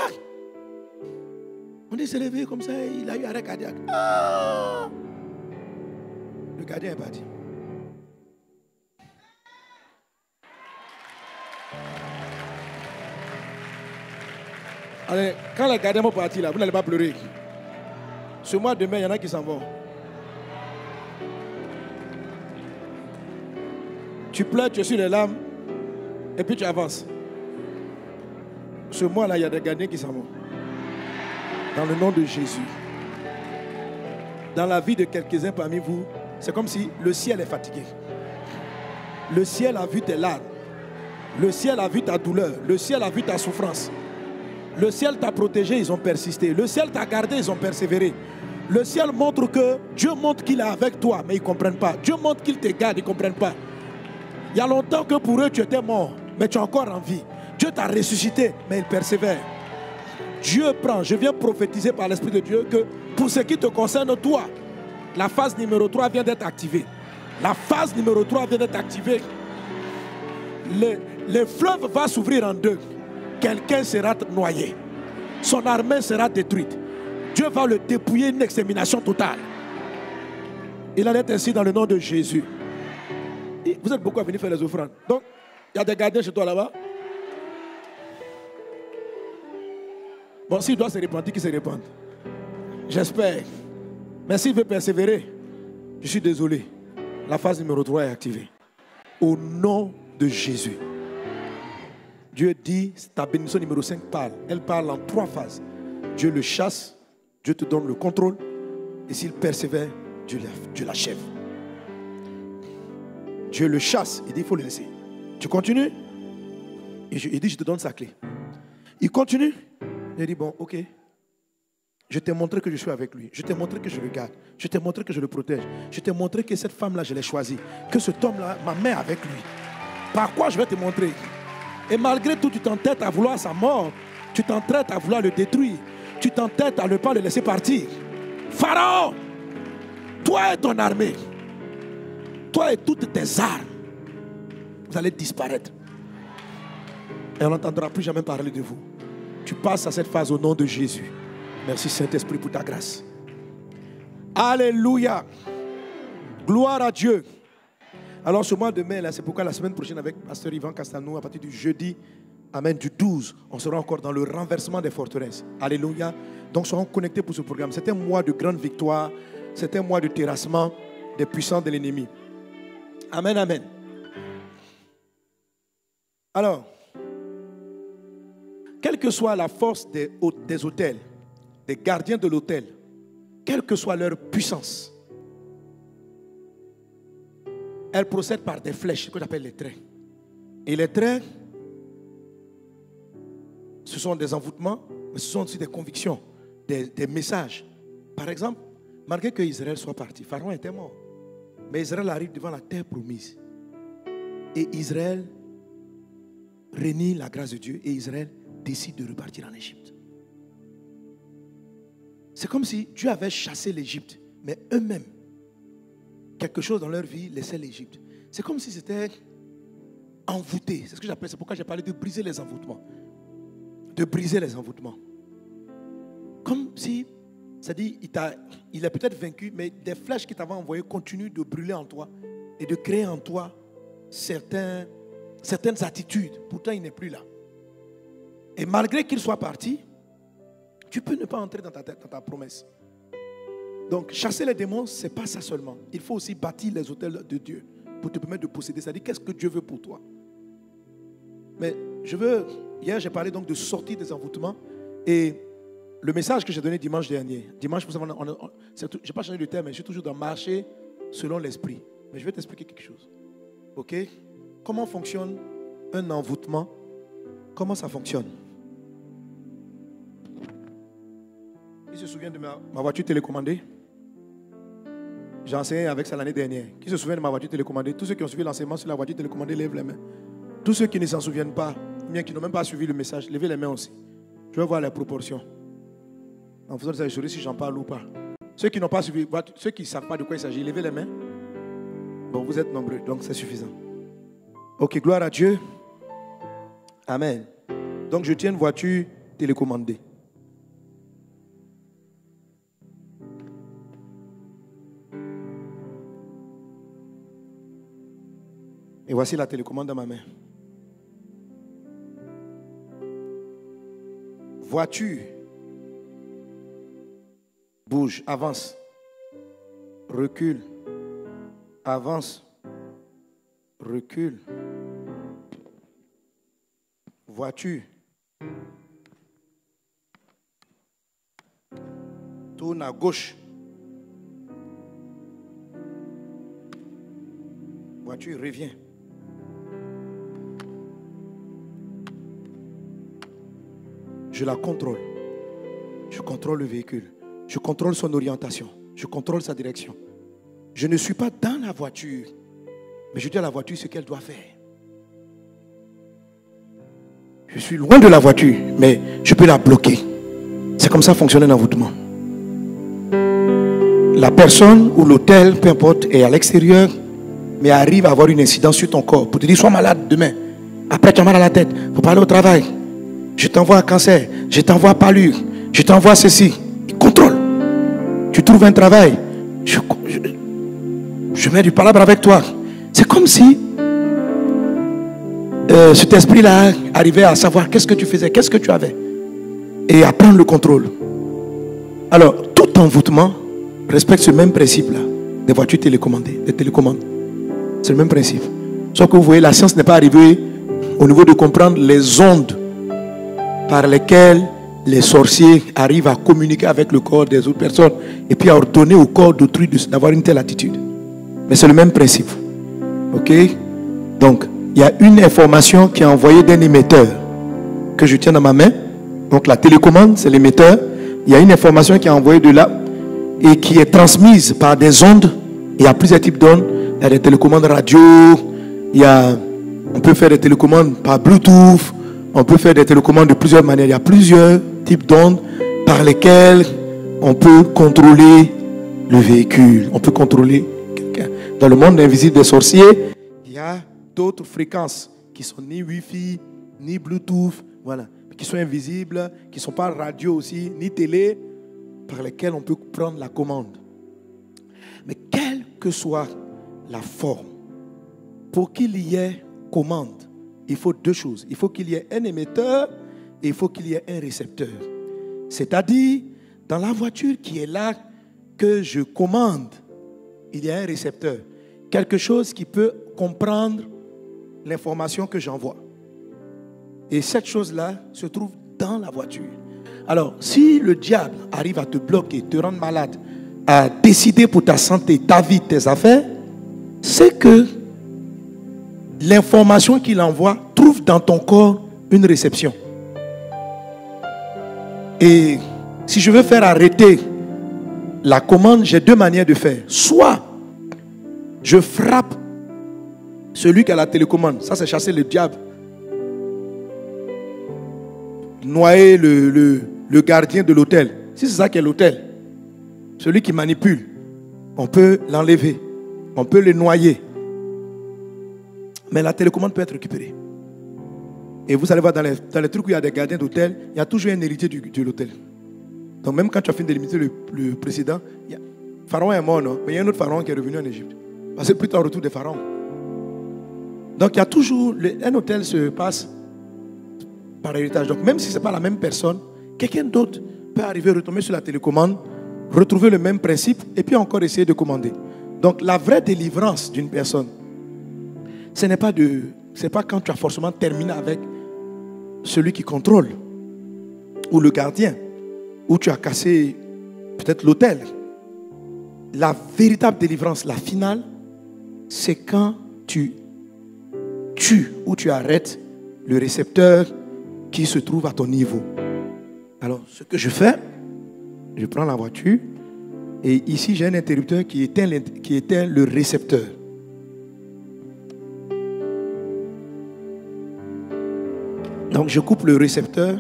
On dit, s'est levé comme ça, il a eu arrêt cardiaque. Ah! Le gardien est parti. Allez, quand les gardiens vont partir là, vous n'allez pas pleurer. Ce mois demain, il y en a qui s'en vont. Tu pleures, tu es sur les larmes, et puis tu avances. Ce mois-là, il y a des gardiens qui s'en vont. Dans le nom de Jésus. Dans la vie de quelques-uns parmi vous, c'est comme si le ciel est fatigué. Le ciel a vu tes larmes. Le ciel a vu ta douleur. Le ciel a vu ta souffrance. Le ciel t'a protégé, ils ont persisté. Le ciel t'a gardé, ils ont persévéré. Le ciel montre que Dieu montre qu'il est avec toi, mais ils ne comprennent pas. Dieu montre qu'il te garde, ils ne comprennent pas. Il y a longtemps que pour eux, tu étais mort, mais tu es encore en vie. Dieu t'a ressuscité, mais ils persévèrent. Dieu prend, je viens prophétiser par l'Esprit de Dieu que pour ce qui te concerne, toi, la phase numéro trois vient d'être activée. La phase numéro trois vient d'être activée. Le, le fleuve va s'ouvrir en deux. Quelqu'un sera noyé. Son armée sera détruite. Dieu va le dépouiller, une extermination totale. Il en est ainsi dans le nom de Jésus. Vous êtes beaucoup à venir faire les offrandes. Donc, il y a des gardiens chez toi là-bas. Bon, s'il doit se répandre, qu'il se répande. J'espère. Mais s'il veut persévérer, je suis désolé. La phase numéro trois est activée. Au nom de Jésus. Dieu dit, ta bénédiction numéro cinq parle. Elle parle en trois phases. Dieu le chasse, Dieu te donne le contrôle. Et s'il persévère, Dieu l'achève. Dieu le chasse, il dit, il faut le laisser. Tu continues? Et je, il dit, je te donne sa clé. Il continue. Il dit, bon, ok. Je t'ai montré que je suis avec lui. Je t'ai montré que je le garde. Je t'ai montré que je le protège. Je t'ai montré que cette femme-là, je l'ai choisie. Que cet homme-là, ma mère avec lui. Par quoi je vais te montrer? Et malgré tout, tu t'entêtes à vouloir sa mort. Tu t'entêtes à vouloir le détruire. Tu t'entêtes à ne pas le laisser partir. Pharaon, toi et ton armée, toi et toutes tes armes, vous allez disparaître. Et on n'entendra plus jamais parler de vous. Tu passes à cette phase au nom de Jésus. Merci Saint-Esprit pour ta grâce. Alléluia. Gloire à Dieu. Alors ce mois de mai, là, c'est pourquoi la semaine prochaine avec Pasteur Yvan Castanou, à partir du jeudi, amen, du douze, on sera encore dans le renversement des forteresses. Alléluia. Donc serons connectés pour ce programme. C'est un mois de grande victoire. C'est un mois de terrassement des puissants de l'ennemi. Amen, amen. Alors, quelle que soit la force des, des autels, des gardiens de l'autel, quelle que soit leur puissance, elle procède par des flèches, ce que j'appelle les traits. Et les traits, ce sont des envoûtements, mais ce sont aussi des convictions, des, des messages. Par exemple, malgré que Israël soit parti, Pharaon était mort. Mais Israël arrive devant la terre promise. Et Israël renie la grâce de Dieu et Israël décide de repartir en Égypte. C'est comme si Dieu avait chassé l'Égypte, mais eux-mêmes, quelque chose dans leur vie laissait l'Égypte. C'est comme si c'était envoûté. C'est ce que j'appelle, c'est pourquoi j'ai parlé de briser les envoûtements. De briser les envoûtements. Comme si, c'est-à-dire, il, t'a, il a peut-être vaincu, mais des flèches qu'il t'avait envoyées continuent de brûler en toi et de créer en toi certains, certaines attitudes. Pourtant, il n'est plus là. Et malgré qu'il soit parti, tu peux ne pas entrer dans ta tête, dans ta promesse. Donc, chasser les démons, ce n'est pas ça seulement. Il faut aussi bâtir les hôtels de Dieu pour te permettre de posséder. C'est-à-dire, qu'est-ce que Dieu veut pour toi? Mais je veux... Hier, j'ai parlé donc de sortir des envoûtements. Et le message que j'ai donné dimanche dernier, dimanche, vous savez, on, on, on, je n'ai pas changé de terme, mais je suis toujours dans marcher selon l'esprit. Mais je vais t'expliquer quelque chose. OK? Comment fonctionne un envoûtement? Comment ça fonctionne? Qui se souvient de ma, ma voiture télécommandée? J'ai enseigné avec ça l'année dernière. Qui se souvient de ma voiture télécommandée? Tous ceux qui ont suivi l'enseignement sur la voiture télécommandée, lèvent les mains. Tous ceux qui ne s'en souviennent pas, bien qui n'ont même pas suivi le message, levez les mains aussi. Je vais voir les proportions. En faisant ça, je saurai si j'en parle ou pas. Ceux qui n'ont pas suivi, ceux qui ne savent pas de quoi il s'agit, levez les mains. Bon, vous êtes nombreux, donc c'est suffisant. Ok, gloire à Dieu. Amen. Donc je tiens une voiture télécommandée. Et voici la télécommande dans ma main. Voiture. Bouge, avance. Recule. Avance. Recule. Voiture. Tourne à gauche. Voiture, reviens. Je la contrôle. Je contrôle le véhicule. Je contrôle son orientation. Je contrôle sa direction. Je ne suis pas dans la voiture, mais je dis à la voiture ce qu'elle doit faire. Je suis loin de la voiture, mais je peux la bloquer. C'est comme ça fonctionne un envoûtement. La personne ou l'hôtel, peu importe, est à l'extérieur, mais arrive à avoir une incidence sur ton corps pour te dire sois malade demain. Après tu as mal à la tête, il faut pas aller au travail. Je t'envoie un cancer, je t'envoie à palure, je t'envoie ceci. Contrôle. Tu trouves un travail, je, je, je mets du palabre avec toi. C'est comme si euh, cet esprit-là arrivait à savoir qu'est-ce que tu faisais, qu'est-ce que tu avais, et à prendre le contrôle. Alors, tout envoûtement respecte ce même principe-là, des voitures télécommandées, des télécommandes. C'est le même principe. Sauf que vous voyez, la science n'est pas arrivée au niveau de comprendre les ondes par lesquelles les sorciers arrivent à communiquer avec le corps des autres personnes et puis à ordonner au corps d'autrui d'avoir une telle attitude. Mais c'est le même principe. Ok? Donc, il y a une information qui est envoyée d'un émetteur que je tiens dans ma main. Donc, la télécommande, c'est l'émetteur. Il y a une information qui est envoyée de là et qui est transmise par des ondes. Il y a plusieurs types d'ondes. Il y a des télécommandes radio. Il y a, on peut faire des télécommandes par Bluetooth. On peut faire des télécommandes de plusieurs manières. Il y a plusieurs types d'ondes par lesquelles on peut contrôler le véhicule. On peut contrôler quelqu'un. Dans le monde invisible des sorciers, il y a d'autres fréquences qui sont ni Wi-Fi, ni Bluetooth, voilà, qui sont invisibles, qui ne sont pas radio aussi, ni télé, par lesquelles on peut prendre la commande. Mais quelle que soit la forme, pour qu'il y ait commande, il faut deux choses. Il faut qu'il y ait un émetteur et il faut qu'il y ait un récepteur. C'est-à-dire, dans la voiture qui est là, que je commande, il y a un récepteur. Quelque chose qui peut comprendre l'information que j'envoie. Et cette chose-là se trouve dans la voiture. Alors, si le diable arrive à te bloquer, te rendre malade, à décider pour ta santé, ta vie, tes affaires, c'est que l'information qu'il envoie trouve dans ton corps une réception. Et si je veux faire arrêter la commande, j'ai deux manières de faire. Soit je frappe celui qui a la télécommande. Ça, c'est chasser le diable. Noyer le, le, le gardien de l'hôtel. Si c'est ça qui est l'hôtel, celui qui manipule, on peut l'enlever. On peut le noyer. Mais la télécommande peut être récupérée. Et vous allez voir dans les, dans les trucs où il y a des gardiens d'hôtel, il y a toujours un héritier du, de l'hôtel. Donc même quand tu as fini de limiter le, le précédent, il y a, Pharaon est mort, non? Mais il y a un autre Pharaon qui est revenu en Égypte. Parce que plus tard, retour des pharaons. Donc il y a toujours, le, un hôtel se passe par héritage. Donc même si ce n'est pas la même personne, quelqu'un d'autre peut arriver à retomber sur la télécommande, retrouver le même principe et puis encore essayer de commander. Donc la vraie délivrance d'une personne, ce n'est pas de, c'est pas quand tu as forcément terminé avec celui qui contrôle ou le gardien, ou tu as cassé peut-être l'hôtel. La véritable délivrance, la finale, c'est quand tu tues ou tu arrêtes le récepteur qui se trouve à ton niveau. Alors, ce que je fais, je prends la voiture et ici j'ai un interrupteur qui éteint, qui éteint le récepteur. Donc, je coupe le récepteur.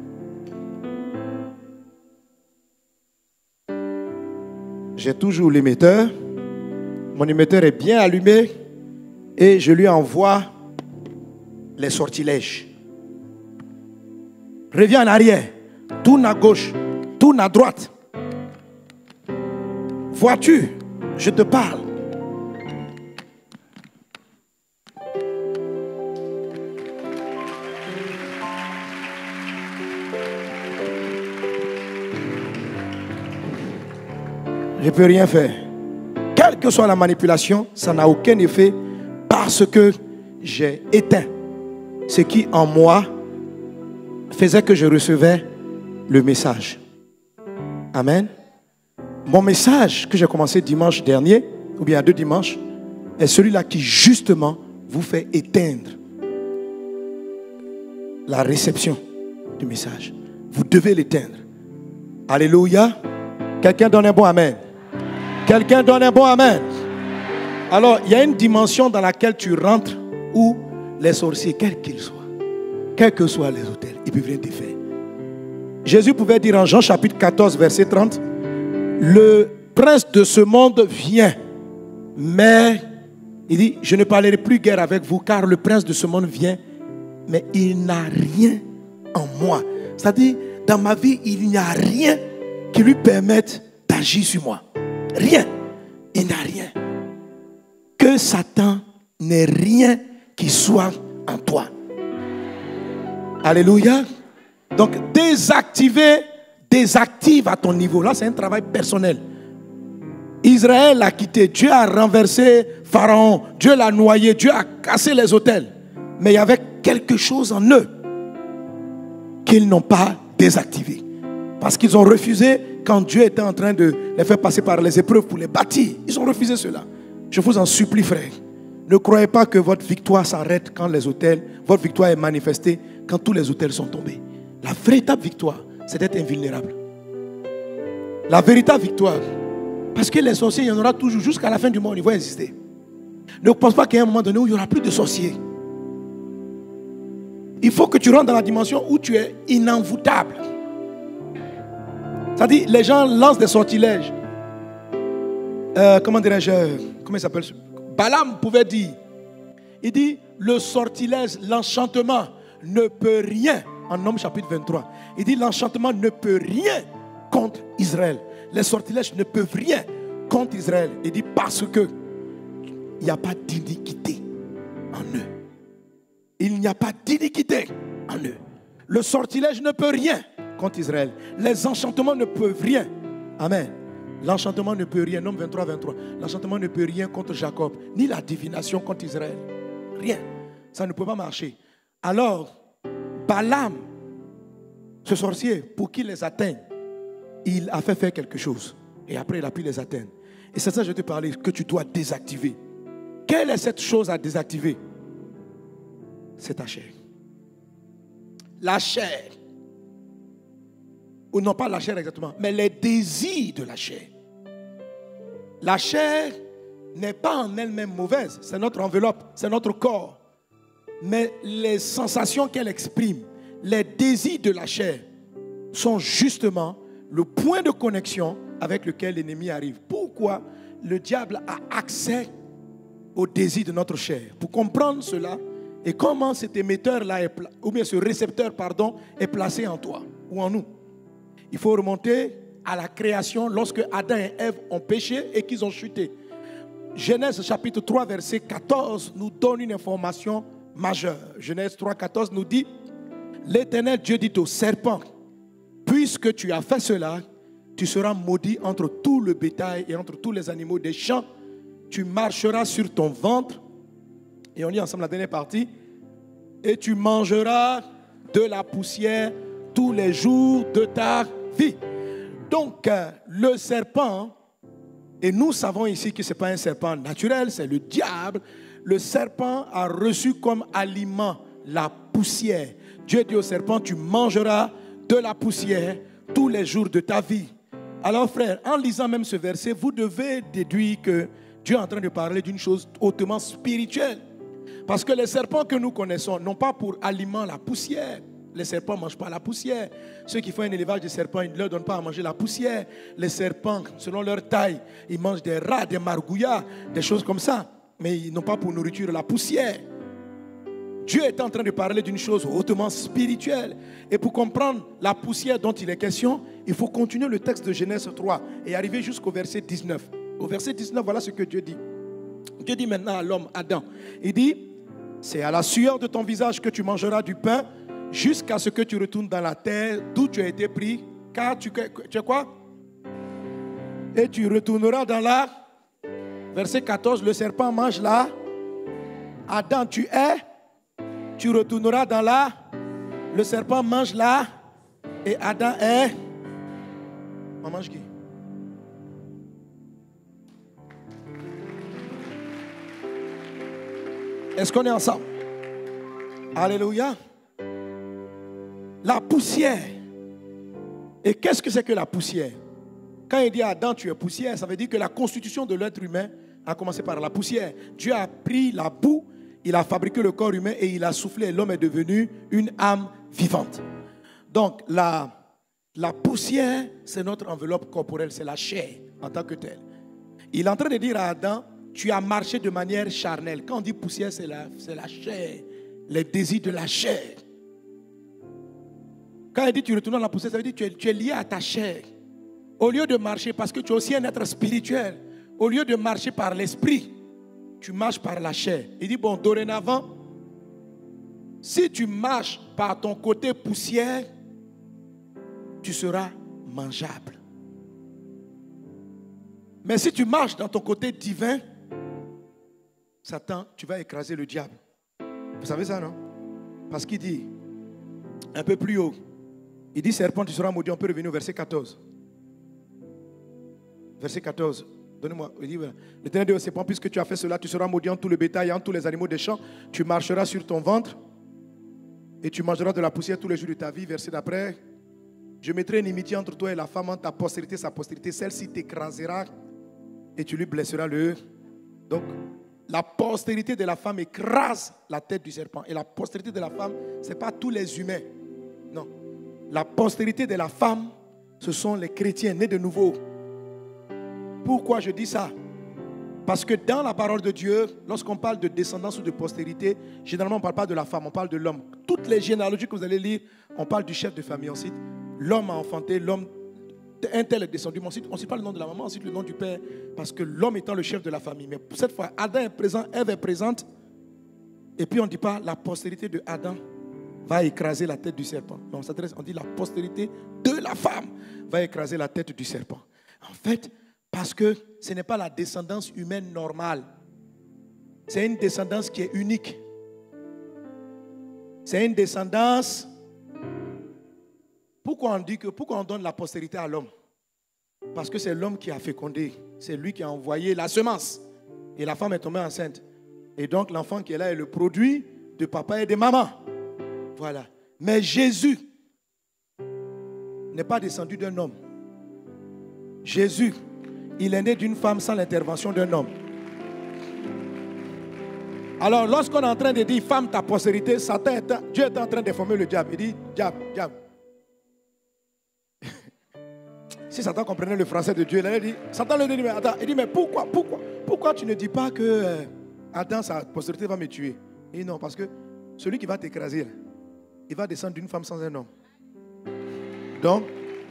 J'ai toujours l'émetteur. Mon émetteur est bien allumé et je lui envoie les sortilèges. Reviens en arrière, tourne à gauche, tourne à droite. Vois-tu, je te parle. Je ne peux rien faire. Quelle que soit la manipulation, ça n'a aucun effet parce que j'ai éteint ce qui en moi faisait que je recevais le message. Amen. Mon message que j'ai commencé dimanche dernier, ou bien à deux dimanches, est celui-là qui justement vous fait éteindre la réception du message. Vous devez l'éteindre. Alléluia. Quelqu'un donne un bon amen. Quelqu'un donne un bon amen. Alors, il y a une dimension dans laquelle tu rentres où les sorciers, quels qu'ils soient, quels que soient les hôtels, ils peuvent rien te faire. Jésus pouvait dire en Jean chapitre quatorze, verset trente, le prince de ce monde vient, mais il dit, je ne parlerai plus guère avec vous, car le prince de ce monde vient, mais il n'a rien en moi. C'est-à-dire, dans ma vie, il n'y a rien qui lui permette d'agir sur moi. Rien. Il n'a rien. Que Satan n'ait rien qui soit en toi. Alléluia. Donc, désactiver, désactive à ton niveau. Là, c'est un travail personnel. Israël a quitté. Dieu a renversé Pharaon. Dieu l'a noyé. Dieu a cassé les autels. Mais il y avait quelque chose en eux qu'ils n'ont pas désactivé. Parce qu'ils ont refusé quand Dieu était en train de les faire passer par les épreuves pour les bâtir. Ils ont refusé cela. Je vous en supplie, frère. Ne croyez pas que votre victoire s'arrête quand les autels, votre victoire est manifestée quand tous les autels sont tombés. La véritable victoire, c'est d'être invulnérable. La véritable victoire, parce que les sorciers, il y en aura toujours jusqu'à la fin du monde, ils vont exister. Ne pense pas qu'il y a un moment donné où il n'y aura plus de sorciers. Il faut que tu rentres dans la dimension où tu es inenvoûtable. C'est-à-dire, les gens lancent des sortilèges. Euh, comment dirais-je? Comment il s'appelle? Balaam pouvait dire. Il dit, le sortilège, l'enchantement ne peut rien. En Nombre chapitre vingt-trois. Il dit, l'enchantement ne peut rien contre Israël. Les sortilèges ne peuvent rien contre Israël. Il dit, parce que il n'y a pas d'iniquité en eux. Il n'y a pas d'iniquité en eux. Le sortilège ne peut rien contre Israël. Les enchantements ne peuvent rien. Amen. L'enchantement ne peut rien. Nombre vingt-trois, vingt-trois. L'enchantement ne peut rien contre Jacob. Ni la divination contre Israël. Rien. Ça ne peut pas marcher. Alors, Balaam, ce sorcier, pour qu'il les atteigne, il a fait faire quelque chose. Et après, il a pu les atteindre. Et c'est ça que je te parlais, que tu dois désactiver. Quelle est cette chose à désactiver? C'est ta chair. La chair. Ou non pas la chair exactement, mais les désirs de la chair. La chair n'est pas en elle-même mauvaise. C'est notre enveloppe, c'est notre corps. Mais les sensations qu'elle exprime, les désirs de la chair, sont justement le point de connexion avec lequel l'ennemi arrive. Pourquoi le diable a accès au désir de notre chair. Pour comprendre cela et comment cet émetteur-là, est, ou bien ce récepteur, pardon, est placé en toi ou en nous, il faut remonter à la création lorsque Adam et Ève ont péché et qu'ils ont chuté. Genèse chapitre trois, verset quatorze nous donne une information majeure. Genèse trois, quatorze nous dit: l'Éternel Dieu dit au serpent, puisque tu as fait cela, tu seras maudit entre tout le bétail et entre tous les animaux des champs. Tu marcheras sur ton ventre. Et on lit ensemble la dernière partie. Et tu mangeras de la poussière tous les jours de ta vie. Donc, le serpent, et nous savons ici que ce n'est pas un serpent naturel, c'est le diable. Le serpent a reçu comme aliment la poussière. Dieu dit au serpent, tu mangeras de la poussière tous les jours de ta vie. Alors frère, en lisant même ce verset, vous devez déduire que Dieu est en train de parler d'une chose hautement spirituelle. Parce que les serpents que nous connaissons n'ont pas pour aliment la poussière. Les serpents ne mangent pas la poussière. Ceux qui font un élevage de serpents, ils ne leur donnent pas à manger la poussière. Les serpents, selon leur taille, ils mangent des rats, des margouillas, des choses comme ça. Mais ils n'ont pas pour nourriture la poussière. Dieu est en train de parler d'une chose hautement spirituelle. Et pour comprendre la poussière dont il est question, il faut continuer le texte de Genèse trois et arriver jusqu'au verset dix-neuf. Au verset dix-neuf, voilà ce que Dieu dit. Dieu dit maintenant à l'homme, Adam, il dit, c'est à la sueur de ton visage que tu mangeras du pain jusqu'à ce que tu retournes dans la terre d'où tu as été pris. Car tu, tu es quoi? Et tu retourneras dans la... Verset quatorze, le serpent mange là. Adam, tu es... Tu retourneras dans la... Le serpent mange là. Et Adam est... On mange qui? Est-ce qu'on est ensemble? Alléluia. La poussière. Et qu'est-ce que c'est que la poussière? Quand il dit à Adam, tu es poussière, ça veut dire que la constitution de l'être humain a commencé par la poussière. Dieu a pris la boue, il a fabriqué le corps humain et il a soufflé. L'homme est devenu une âme vivante. Donc, la, la poussière, c'est notre enveloppe corporelle, c'est la chair en tant que telle. Il est en train de dire à Adam, tu as marché de manière charnelle. Quand on dit poussière, c'est la, c'est la chair, les désirs de la chair. Quand il dit tu retournes dans la poussière, ça veut dire que tu es, tu es lié à ta chair. Au lieu de marcher, parce que tu es aussi un être spirituel, au lieu de marcher par l'esprit, tu marches par la chair. Il dit, bon, dorénavant, si tu marches par ton côté poussière, tu seras mangeable. Mais si tu marches dans ton côté divin, Satan, tu vas écraser le diable. Vous savez ça, non? Parce qu'il dit, un peu plus haut, il dit, serpent, tu seras maudit. On peut revenir au verset quatorze. Verset quatorze. Donnez-moi. Il dit, l'Éternel dit au serpent, puisque tu as fait cela, tu seras maudit en tout le bétail et en tous les animaux des champs. Tu marcheras sur ton ventre et tu mangeras de la poussière tous les jours de ta vie. Verset d'après. Je mettrai une inimitié entre toi et la femme, entre ta postérité et sa postérité. Celle-ci t'écrasera et tu lui blesseras le. Donc, la postérité de la femme écrase la tête du serpent. Et la postérité de la femme, ce n'est pas tous les humains. Non. La postérité de la femme, ce sont les chrétiens nés de nouveau. Pourquoi je dis ça? Parce que dans la parole de Dieu, lorsqu'on parle de descendance ou de postérité, généralement on ne parle pas de la femme, on parle de l'homme. Toutes les généalogies que vous allez lire, on parle du chef de famille. Ensuite, l'homme a enfanté, l'homme, un tel est descendu. Ensuite, on ne cite pas le nom de la maman, ensuite le nom du père, parce que l'homme étant le chef de la famille. Mais cette fois, Adam est présent, Ève est présente. Et puis on ne dit pas la postérité de Adam va écraser la tête du serpent. Mais on s'adresse, on dit la postérité de la femme va écraser la tête du serpent. En fait, parce que ce n'est pas la descendance humaine normale. C'est une descendance qui est unique. C'est une descendance. Pourquoi on dit que, pourquoi on donne la postérité à l'homme? Parce que c'est l'homme qui a fécondé. C'est lui qui a envoyé la semence. Et la femme est tombée enceinte. Et donc l'enfant qui est là est le produit de papa et de maman. Voilà. Mais Jésus n'est pas descendu d'un homme. Jésus, il est né d'une femme sans l'intervention d'un homme. Alors, lorsqu'on est en train de dire femme ta postérité, Satan est, Dieu est en train de former le diable. Il dit diable, diable. Si Satan comprenait le français de Dieu, il allait dire, Satan lui dit, mais attends, il dit, mais pourquoi, pourquoi, pourquoi tu ne dis pas que euh, Adam, sa postérité va me tuer. Et non, parce que celui qui va t'écraser, il va descendre d'une femme sans un homme. Donc,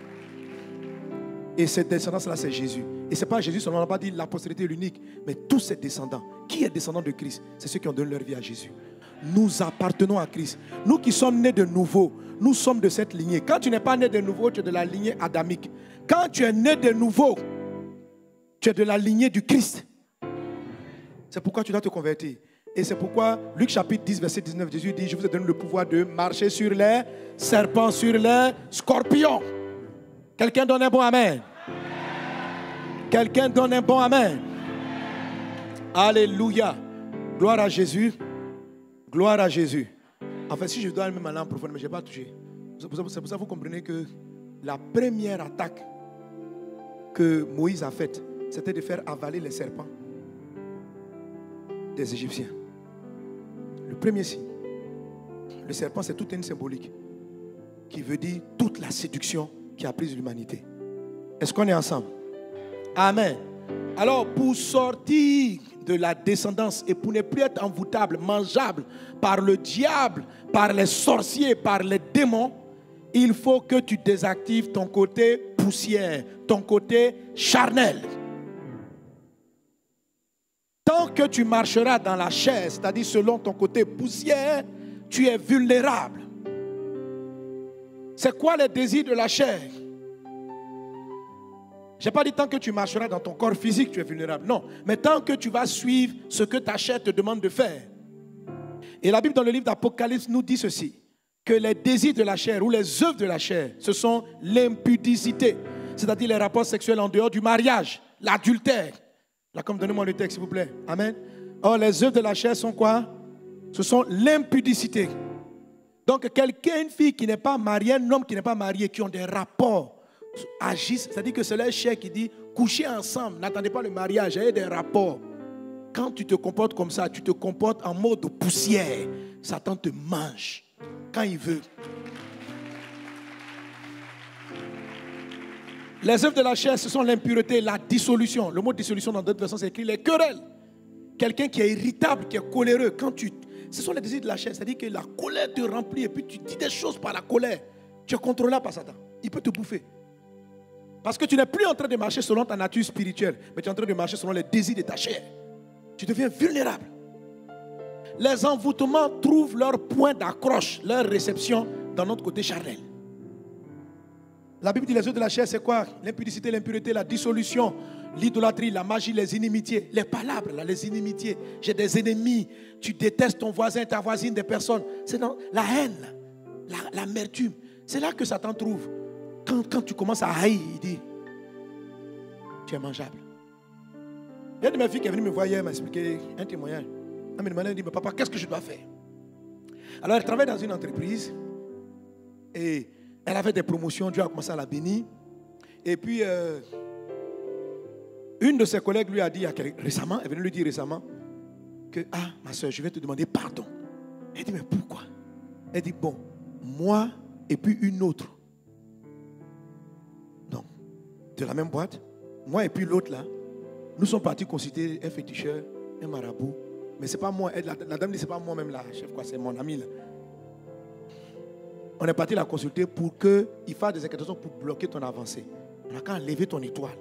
et cette descendance-là, c'est Jésus. Et ce n'est pas Jésus seulement, on n'a pas dit la postérité l'unique, mais tous ces descendants. Qui est descendant de Christ? C'est ceux qui ont donné leur vie à Jésus. Nous appartenons à Christ. Nous qui sommes nés de nouveau, nous sommes de cette lignée. Quand tu n'es pas né de nouveau, tu es de la lignée adamique. Quand tu es né de nouveau, tu es de la lignée du Christ. C'est pourquoi tu dois te convertir. Et c'est pourquoi Luc chapitre dix, verset dix-neuf, Jésus dit, je vous ai donné le pouvoir de marcher sur les serpents, sur les scorpions. Quelqu'un donne un bon amen. Quelqu'un donne un bon amen. Alléluia. Gloire à Jésus. Gloire à Jésus. En fait, si je dois même aller en profondeur, mais je n'ai pas touché. C'est pour ça que vous comprenez que la première attaque que Moïse a faite, c'était de faire avaler les serpents des Égyptiens. Le premier signe. Le serpent, c'est toute une symbolique qui veut dire toute la séduction qui a pris l'humanité. Est-ce qu'on est ensemble? Amen. Alors, pour sortir de la descendance et pour ne plus être envoûtable, mangeable par le diable, par les sorciers, par les démons, il faut que tu désactives ton côté poussière, ton côté charnel. Tant que tu marcheras dans la chair, c'est-à-dire selon ton côté poussière, tu es vulnérable. C'est quoi les désirs de la chair? Je n'ai pas dit tant que tu marcheras dans ton corps physique, tu es vulnérable. Non, mais tant que tu vas suivre ce que ta chair te demande de faire. Et la Bible dans le livre d'Apocalypse nous dit ceci, que les désirs de la chair ou les œuvres de la chair, ce sont l'impudicité, c'est-à-dire les rapports sexuels en dehors du mariage, l'adultère. Là, comme donnez-moi le texte s'il vous plaît. Amen. Or, les œuvres de la chair sont quoi? Ce sont l'impudicité. Donc, quelqu'un, une fille qui n'est pas mariée, un homme qui n'est pas marié, qui ont des rapports, agissent, c'est-à-dire que c'est leur chair qui dit couchez ensemble, n'attendez pas le mariage, ayez des rapports. Quand tu te comportes comme ça, tu te comportes en mode poussière. Satan te mange quand il veut. Les œuvres de la chair, ce sont l'impureté, la dissolution. Le mot dissolution dans d'autres versions, c'est écrit les querelles. Quelqu'un qui est irritable, qui est coléreux, quand tu, ce sont les désirs de la chair, c'est-à-dire que la colère te remplit et puis tu dis des choses par la colère. Tu es contrôlé par Satan. Il peut te bouffer. Parce que tu n'es plus en train de marcher selon ta nature spirituelle, mais tu es en train de marcher selon les désirs de ta chair. Tu deviens vulnérable. Les envoûtements trouvent leur point d'accroche, leur réception dans notre côté charnel. La Bible dit les œuvres de la chair, c'est quoi? L'impudicité, l'impureté, la dissolution, l'idolâtrie, la magie, les inimitiés. Les palabres, là, les inimitiés. J'ai des ennemis. Tu détestes ton voisin, ta voisine, des personnes. C'est dans la haine, la, l'amertume. C'est là que Satan trouve. Quand, quand tu commences à haïr, il dit, tu es mangeable. Il y a une de mes filles qui est venue me voir hier, m'a expliqué un témoignage. Elle me demandait, elle dit, mais papa, qu'est-ce que je dois faire? Alors elle travaille dans une entreprise et elle avait des promotions, Dieu a commencé à la bénir. Et puis, euh, une de ses collègues lui a dit récemment, elle est venue lui dire récemment, que, ah, ma soeur, je vais te demander pardon. Elle dit, mais pourquoi? Elle dit, bon, moi et puis une autre. Donc, de la même boîte, moi et puis l'autre là, nous sommes partis consulter un féticheur, un marabout. Mais c'est pas moi, la, la dame dit, c'est pas moi-même la chef, quoi, c'est mon ami là. On est parti la consulter pour qu'il fasse des incantations pour bloquer ton avancée. On a qu'à enlever ton étoile.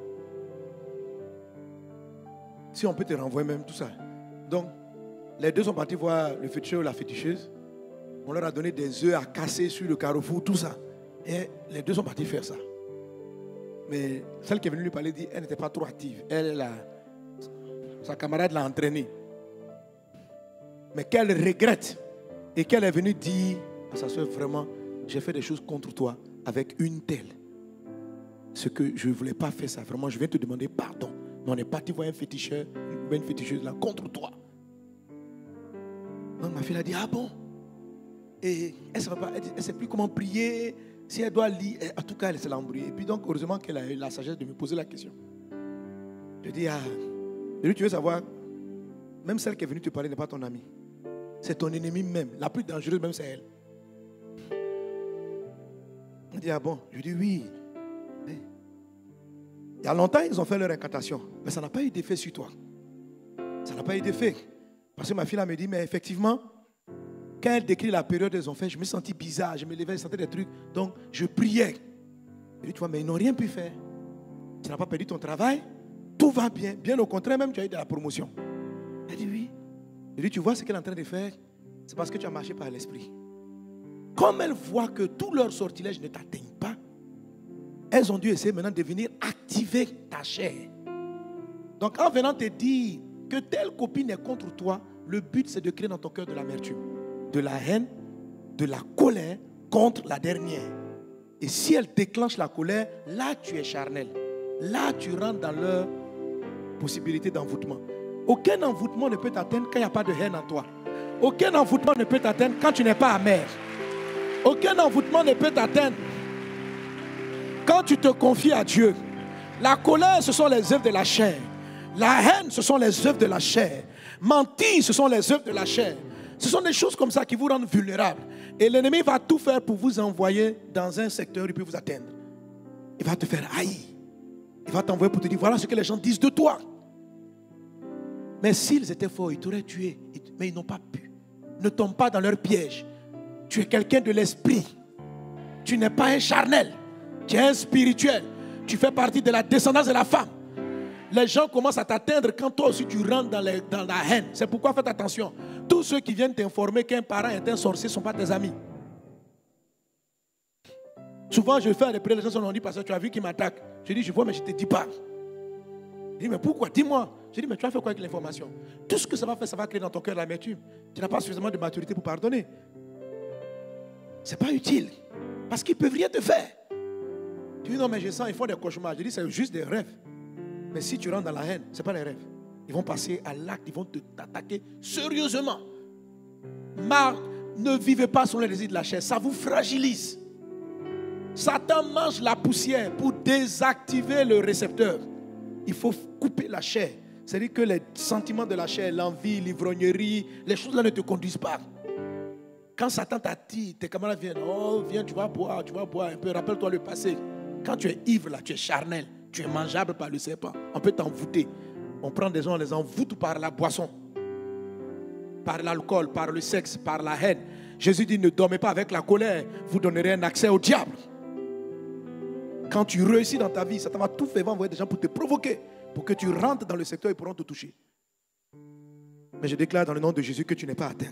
Si on peut te renvoyer même, tout ça. Donc, les deux sont partis voir le féticheur ou la féticheuse. On leur a donné des œufs à casser sur le carrefour, tout ça. Et les deux sont partis faire ça. Mais celle qui est venue lui parler dit, elle n'était pas trop active. Elle, la, sa camarade l'a entraînée. Mais qu'elle regrette. Et qu'elle est venue dire à sa soeur, vraiment, j'ai fait des choses contre toi avec une telle. Ce que je ne voulais pas faire ça. Vraiment, je viens te demander pardon. Mais on est parti voir un féticheur, une féticheuse là, contre toi. Donc ma fille a dit, ah bon? Et elle ne sait plus comment prier. Si elle doit lire, en tout cas, elle s'est embrouillée. Et puis donc, heureusement qu'elle a eu la sagesse de me poser la question. Je dis, ah, tu veux savoir, même celle qui est venue te parler n'est pas ton amie. C'est ton ennemi même. La plus dangereuse même, c'est elle. Elle dit, ah bon? Je dis, oui. Il y a longtemps, ils ont fait leur incantation. Mais ça n'a pas eu d'effet sur toi. Ça n'a pas eu d'effet. Parce que ma fille là me dit, mais effectivement, quand elle décrit la période qu'ils ont fait, je me sentis bizarre, je me levais, je sentais des trucs. Donc, je priais. Je dis, tu vois, mais ils n'ont rien pu faire. Tu n'as pas perdu ton travail, tout va bien. Bien au contraire, même tu as eu de la promotion. Elle dit oui. Je dis, tu vois ce qu'elle est en train de faire? C'est parce que tu as marché par l'esprit. Comme elles voient que tous leurs sortilèges ne t'atteignent pas, elles ont dû essayer maintenant de venir activer ta chair. Donc en venant te dire que telle copine est contre toi, le but c'est de créer dans ton cœur de l'amertume, de la haine, de la colère contre la dernière. Et si elle déclenche la colère, là tu es charnel. Là tu rentres dans leur possibilité d'envoûtement. Aucun envoûtement ne peut t'atteindre quand il n'y a pas de haine en toi. Aucun envoûtement ne peut t'atteindre quand tu n'es pas amer. Aucun envoûtement ne peut t'atteindre quand tu te confies à Dieu. La colère, ce sont les œuvres de la chair. La haine, ce sont les œuvres de la chair. Mentir, ce sont les œuvres de la chair. Ce sont des choses comme ça qui vous rendent vulnérables. Et l'ennemi va tout faire pour vous envoyer dans un secteur où il peut vous atteindre. Il va te faire haïr. Il va t'envoyer pour te dire, voilà ce que les gens disent de toi. Mais s'ils étaient forts, ils t'auraient tué. Mais ils n'ont pas pu. Ne tombe pas dans leur piège. Tu es quelqu'un de l'esprit. Tu n'es pas un charnel. Tu es un spirituel. Tu fais partie de la descendance de la femme. Les gens commencent à t'atteindre quand toi aussi tu rentres dans, les, dans la haine. C'est pourquoi faites attention. Tous ceux qui viennent t'informer qu'un parent est un sorcier ne sont pas tes amis. Souvent je fais des prières, les gens m'ont dit, parce que tu as vu qu'il m'attaque. Je dis, je vois, mais je ne te dis pas. Je dis, mais pourquoi? Dis-moi. Je dis, mais tu as fait quoi avec l'information? Tout ce que ça va faire, ça va créer dans ton cœur l'amertume. Tu n'as pas suffisamment de maturité pour pardonner. Ce n'est pas utile. Parce qu'ils ne peuvent rien te faire. Tu dis, non, mais je sens, ils font des cauchemars. Je dis, c'est juste des rêves. Mais si tu rentres dans la haine, ce n'est pas des rêves. Ils vont passer à l'acte, ils vont t'attaquer sérieusement. Mais ne vivez pas sur les désirs de la chair, ça vous fragilise. Satan mange la poussière pour désactiver le récepteur. Il faut couper la chair. C'est-à-dire que les sentiments de la chair, l'envie, l'ivrognerie, les choses là ne te conduisent pas. Quand Satan t'attire, tes camarades viennent, oh viens, tu vas boire, tu vas boire un peu, rappelle-toi le passé. Quand tu es ivre là, tu es charnel, tu es mangeable par le serpent. On peut t'envoûter. On prend des gens, on les envoûte par la boisson, par l'alcool, par le sexe, par la haine. Jésus dit, ne dormez pas avec la colère, vous donnerez un accès au diable. Quand tu réussis dans ta vie, Satan va tout faire, va envoyer des gens pour te provoquer, pour que tu rentres dans le secteur, ils pourront te toucher. Mais je déclare dans le nom de Jésus que tu n'es pas atteint.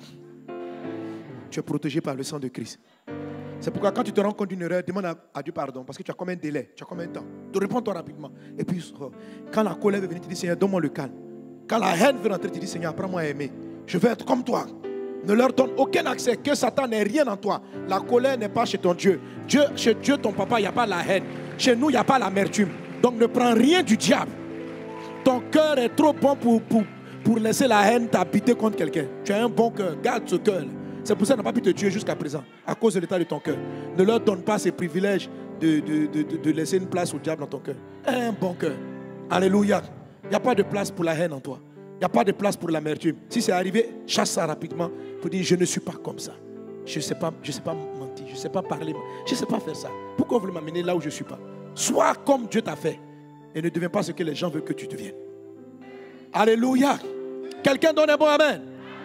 Tu es protégé par le sang de Christ. C'est pourquoi quand tu te rends compte d'une erreur, demande à, à Dieu pardon. Parce que tu as combien de délai? Tu as combien de temps? Tu réponds-toi rapidement. Et puis, quand la colère veut venir, tu dis, Seigneur, donne-moi le calme. Quand la haine veut rentrer, tu dis, Seigneur, apprends-moi à aimer. Je veux être comme toi. Ne leur donne aucun accès. Que Satan n'ait rien en toi. La colère n'est pas chez ton Dieu. Dieu chez Dieu, ton papa, il n'y a pas la haine. Chez nous, il n'y a pas l'amertume. Donc, ne prends rien du diable. Ton cœur est trop bon pour, pour, pour laisser la haine t'habiter contre quelqu'un. Tu as un bon cœur. Garde ce cœur. C'est pour ça qu'ils n'ont pas pu te tuer jusqu'à présent, à cause de l'état de ton cœur. Ne leur donne pas ces privilèges de, de, de, de, de laisser une place au diable dans ton cœur. Un bon cœur. Alléluia. Il n'y a pas de place pour la haine en toi. Il n'y a pas de place pour l'amertume. Si c'est arrivé, chasse ça rapidement pour dire, je ne suis pas comme ça. Je ne sais pas, je sais pas mentir, je ne sais pas parler, je ne sais pas faire ça. Pourquoi vous voulez m'amener là où je ne suis pas? Sois comme Dieu t'a fait et ne deviens pas ce que les gens veulent que tu deviennes. Alléluia. Quelqu'un donne un bon amen.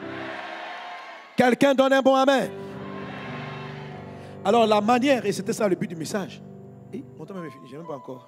Quelqu'un donne un bon amen. Alors la manière, et c'était ça le but du message. Et mon temps même est fini, je n'ai même pas encore.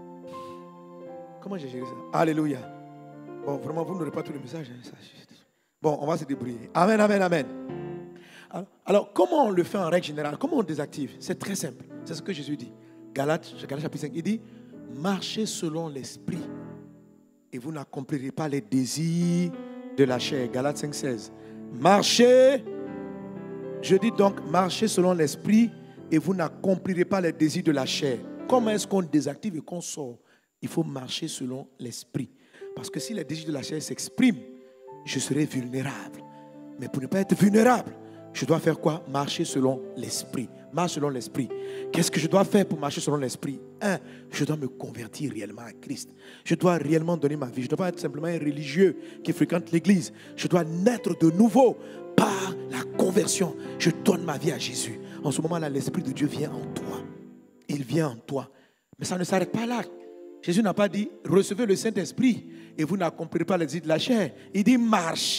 Comment j'ai géré ça? Alléluia. Bon, vraiment, vous n'aurez pas tout le message. Hein, ça. Bon, on va se débrouiller. Amen, amen, amen. Alors, alors, comment on le fait en règle générale? Comment on désactive? C'est très simple. C'est ce que Jésus dit. Galates, Galates chapitre cinq, il dit, marchez selon l'esprit et vous n'accomplirez pas les désirs de la chair. Galates cinq, seize. Marchez, je dis donc, marchez selon l'esprit et vous n'accomplirez pas les désirs de la chair. Comment est-ce qu'on désactive et qu'on sort? Il faut marcher selon l'esprit. Parce que si les désirs de la chair s'expriment, je serai vulnérable. Mais pour ne pas être vulnérable, je dois faire quoi? Marcher selon l'esprit. Marche selon l'esprit. Qu'est-ce que je dois faire pour marcher selon l'esprit? Un, je dois me convertir réellement à Christ. Je dois réellement donner ma vie. Je ne dois pas être simplement un religieux qui fréquente l'église. Je dois naître de nouveau par la conversion. Je donne ma vie à Jésus. En ce moment-là, l'Esprit de Dieu vient en toi. Il vient en toi. Mais ça ne s'arrête pas là. Jésus n'a pas dit, recevez le Saint-Esprit et vous n'accomplirez pas les désirs de la chair. Il dit, marchez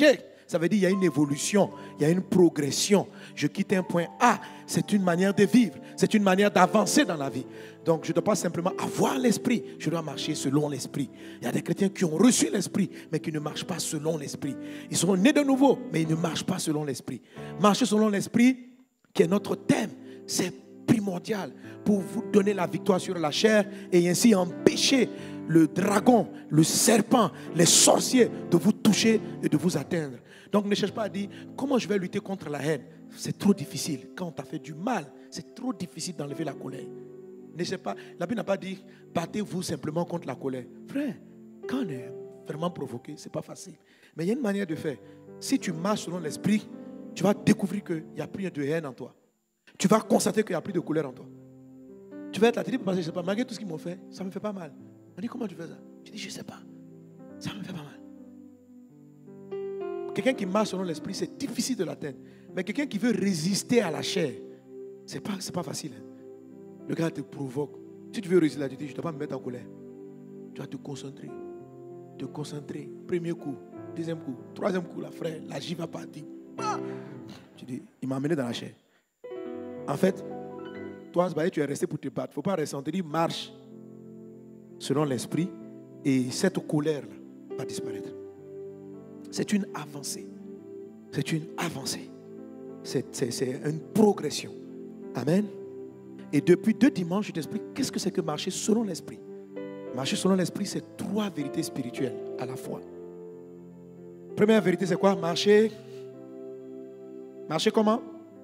Ça veut dire qu'il y a une évolution, il y a une progression. Je quitte un point A, c'est une manière de vivre, c'est une manière d'avancer dans la vie. Donc je ne dois pas simplement avoir l'esprit, je dois marcher selon l'esprit. Il y a des chrétiens qui ont reçu l'esprit, mais qui ne marchent pas selon l'esprit. Ils sont nés de nouveau, mais ils ne marchent pas selon l'esprit. Marcher selon l'esprit, qui est notre thème, c'est primordial pour vous donner la victoire sur la chair et ainsi empêcher le dragon, le serpent, les sorciers de vous toucher et de vous atteindre. Donc ne cherche pas à dire comment je vais lutter contre la haine. C'est trop difficile. Quand on t'a fait du mal, c'est trop difficile d'enlever la colère. Ne cherche pas. La Bible n'a pas dit battez-vous simplement contre la colère. Frère, quand on est vraiment provoqué, c'est pas facile. Mais il y a une manière de faire. Si tu marches selon l'esprit, tu vas découvrir qu'il n'y a plus de haine en toi. Tu vas constater qu'il n'y a plus de colère en toi. Tu vas être là, tu dis, je ne sais pas, malgré tout ce qu'ils m'ont fait, ça ne me fait pas mal. On dit, comment tu fais ça? Tu dis, je ne sais pas. Ça ne me fait pas mal. Quelqu'un qui marche selon l'esprit, c'est difficile de l'atteindre. Mais quelqu'un qui veut résister à la chair, ce n'est pas, c'est pas facile. Hein. Le gars te provoque. Si tu veux résister là, tu dis, je ne dois pas me mettre en colère. Tu vas te concentrer. Te concentrer. Premier coup, deuxième coup, troisième coup, la frère, la gifle va partir. Ah! Tu dis, il m'a amené dans la chair. En fait, toi, tu es resté pour te battre. Il ne faut pas rester. On te dit, marche selon l'esprit et cette colère-là va disparaître. C'est une avancée. C'est une avancée. C'est, c'est, c'est une progression. Amen. Et depuis deux dimanches, je t'explique qu'est-ce que c'est que marcher selon l'esprit. Marcher selon l'esprit, c'est trois vérités spirituelles à la fois. Première vérité, c'est quoi? Marcher. Marcher comment?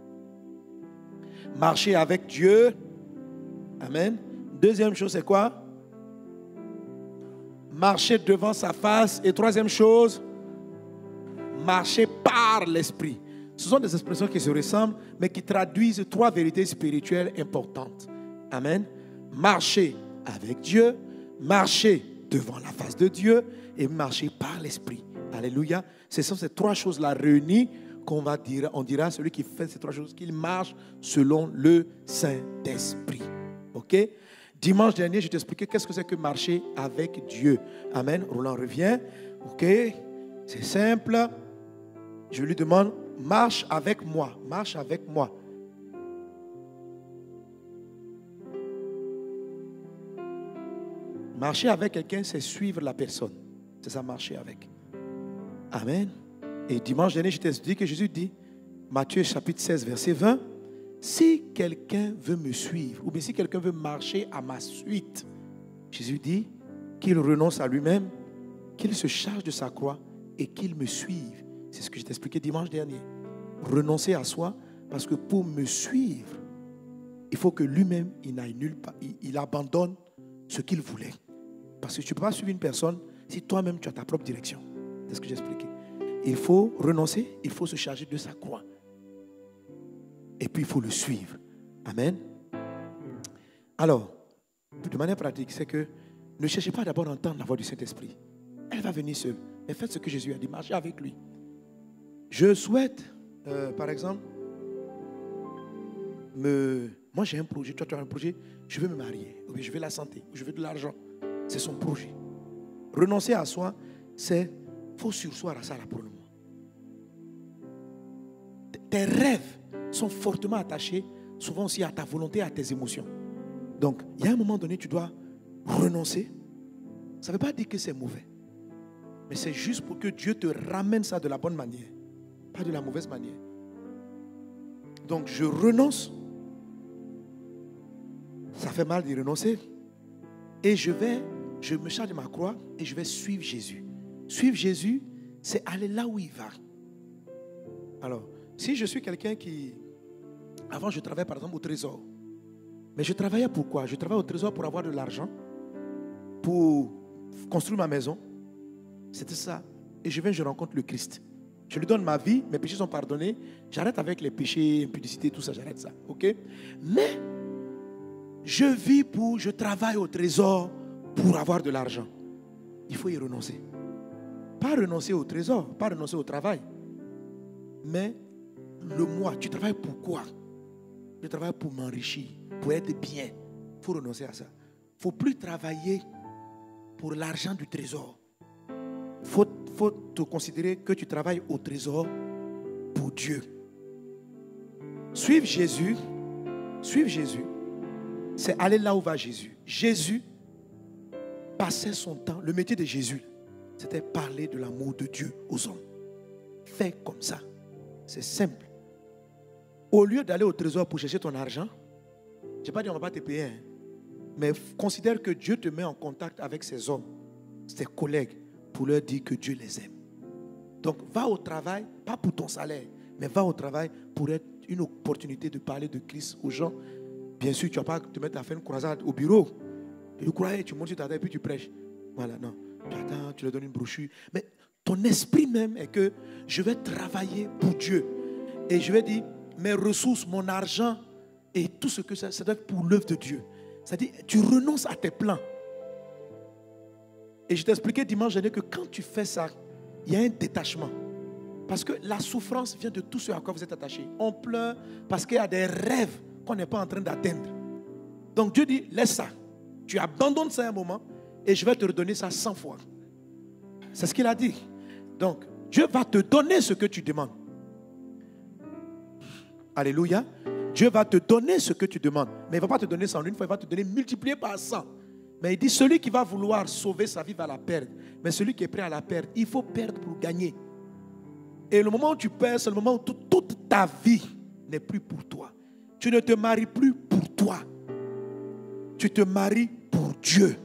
Marcher avec Dieu. Amen. Deuxième chose, c'est quoi? Marcher devant sa face. Et troisième chose, marcher par l'esprit. Ce sont des expressions qui se ressemblent, mais qui traduisent trois vérités spirituelles importantes. Amen. Marcher avec Dieu, marcher devant la face de Dieu et marcher par l'esprit. Alléluia. Ce sont ces trois choses-là réunies qu'on va dire, on dira à celui qui fait ces trois choses qu'il marche selon le Saint-Esprit. Ok? Dimanche dernier, je t'expliquais qu'est-ce que c'est que marcher avec Dieu. Amen. Roland revient. Ok? C'est simple. Je lui demande, marche avec moi. Marche avec moi. Marcher avec quelqu'un, c'est suivre la personne. C'est ça, marcher avec. Amen. Et dimanche dernier, je t'ai dit que Jésus dit, Matthieu chapitre seize, verset vingt, si quelqu'un veut me suivre, ou bien si quelqu'un veut marcher à ma suite, Jésus dit qu'il renonce à lui-même, qu'il se charge de sa croix et qu'il me suive. C'est ce que je t'ai expliqué dimanche dernier. Renoncer à soi, parce que pour me suivre, il faut que lui-même, il n'aille nulle part, il, il abandonne ce qu'il voulait. Parce que tu ne peux pas suivre une personne si toi-même tu as ta propre direction. C'est ce que j'ai expliqué. Il faut renoncer, il faut se charger de sa croix. Et puis il faut le suivre. Amen. Alors, de manière pratique, c'est que ne cherchez pas d'abord à entendre la voix du Saint-Esprit. Elle va venir seule. Mais faites ce que Jésus a dit, marchez avec lui. Je souhaite, euh, par exemple, me... moi j'ai un projet, toi tu as un projet, je veux me marier, ou bien je veux la santé, ou je veux de l'argent. C'est son projet. Renoncer à soi, c'est il faut sursoir à ça là pour le moment. Tes rêves sont fortement attachés, souvent aussi à ta volonté, à tes émotions. Donc, il y a un moment donné, tu dois renoncer. Ça ne veut pas dire que c'est mauvais. Mais c'est juste pour que Dieu te ramène ça de la bonne manière. Pas de la mauvaise manière. Donc, je renonce. Ça fait mal d'y renoncer. Et je vais, je me charge de ma croix et je vais suivre Jésus. Suivre Jésus, c'est aller là où il va. Alors, si je suis quelqu'un qui... Avant, je travaillais par exemple au trésor. Mais je travaillais pour quoi? Je travaillais au trésor pour avoir de l'argent, pour construire ma maison. C'était ça. Et je viens, je rencontre le Christ. Je lui donne ma vie, mes péchés sont pardonnés. J'arrête avec les péchés, impudicité, tout ça, j'arrête ça. Ok? Mais, je vis pour... Je travaille au trésor pour avoir de l'argent. Il faut y renoncer. Pas renoncer au trésor, pas renoncer au travail. Mais le moi, tu travailles pour quoi? Je travaille pour m'enrichir, pour être bien. Il faut renoncer à ça. Il ne faut plus travailler pour l'argent du trésor. Il faut faut te considérer que tu travailles au trésor pour Dieu. Suivre Jésus, suivre Jésus, c'est aller là où va Jésus. Jésus passait son temps, le métier de Jésus, c'était parler de l'amour de Dieu aux hommes. Fais comme ça. C'est simple. Au lieu d'aller au trésor pour chercher ton argent, je n'ai pas dit on ne va pas te payer, hein, mais considère que Dieu te met en contact avec ces hommes, ses collègues, pour leur dire que Dieu les aime. Donc va au travail, pas pour ton salaire, mais va au travail pour être une opportunité de parler de Christ aux gens. Bien sûr, tu ne vas pas te mettre à faire une croisade au bureau. Tu crois, tu montes sur ta tête et puis tu prêches. Voilà, non. Tu attends, tu leur donnes une brochure. Mais ton esprit même est que je vais travailler pour Dieu. Et je vais dire, mes ressources, mon argent et tout ce que ça, ça doit être pour l'œuvre de Dieu. C'est-à-dire, tu renonces à tes plans. Et je t'ai expliqué dimanche dernier que quand tu fais ça, il y a un détachement. Parce que la souffrance vient de tout ce à quoi vous êtes attachés. On pleure parce qu'il y a des rêves qu'on n'est pas en train d'atteindre. Donc Dieu dit, laisse ça. Tu abandonnes ça un moment et je vais te redonner ça cent fois. C'est ce qu'il a dit. Donc, Dieu va te donner ce que tu demandes. Alléluia. Dieu va te donner ce que tu demandes. Mais il ne va pas te donner ça en une fois, il va te donner multiplié par cent. Mais il dit, celui qui va vouloir sauver sa vie va la perdre. Mais celui qui est prêt à la perdre, il faut perdre pour gagner. Et le moment où tu perds, c'est le moment où toute, toute ta vie n'est plus pour toi. Tu ne te maries plus pour toi. Tu te maries pour Dieu.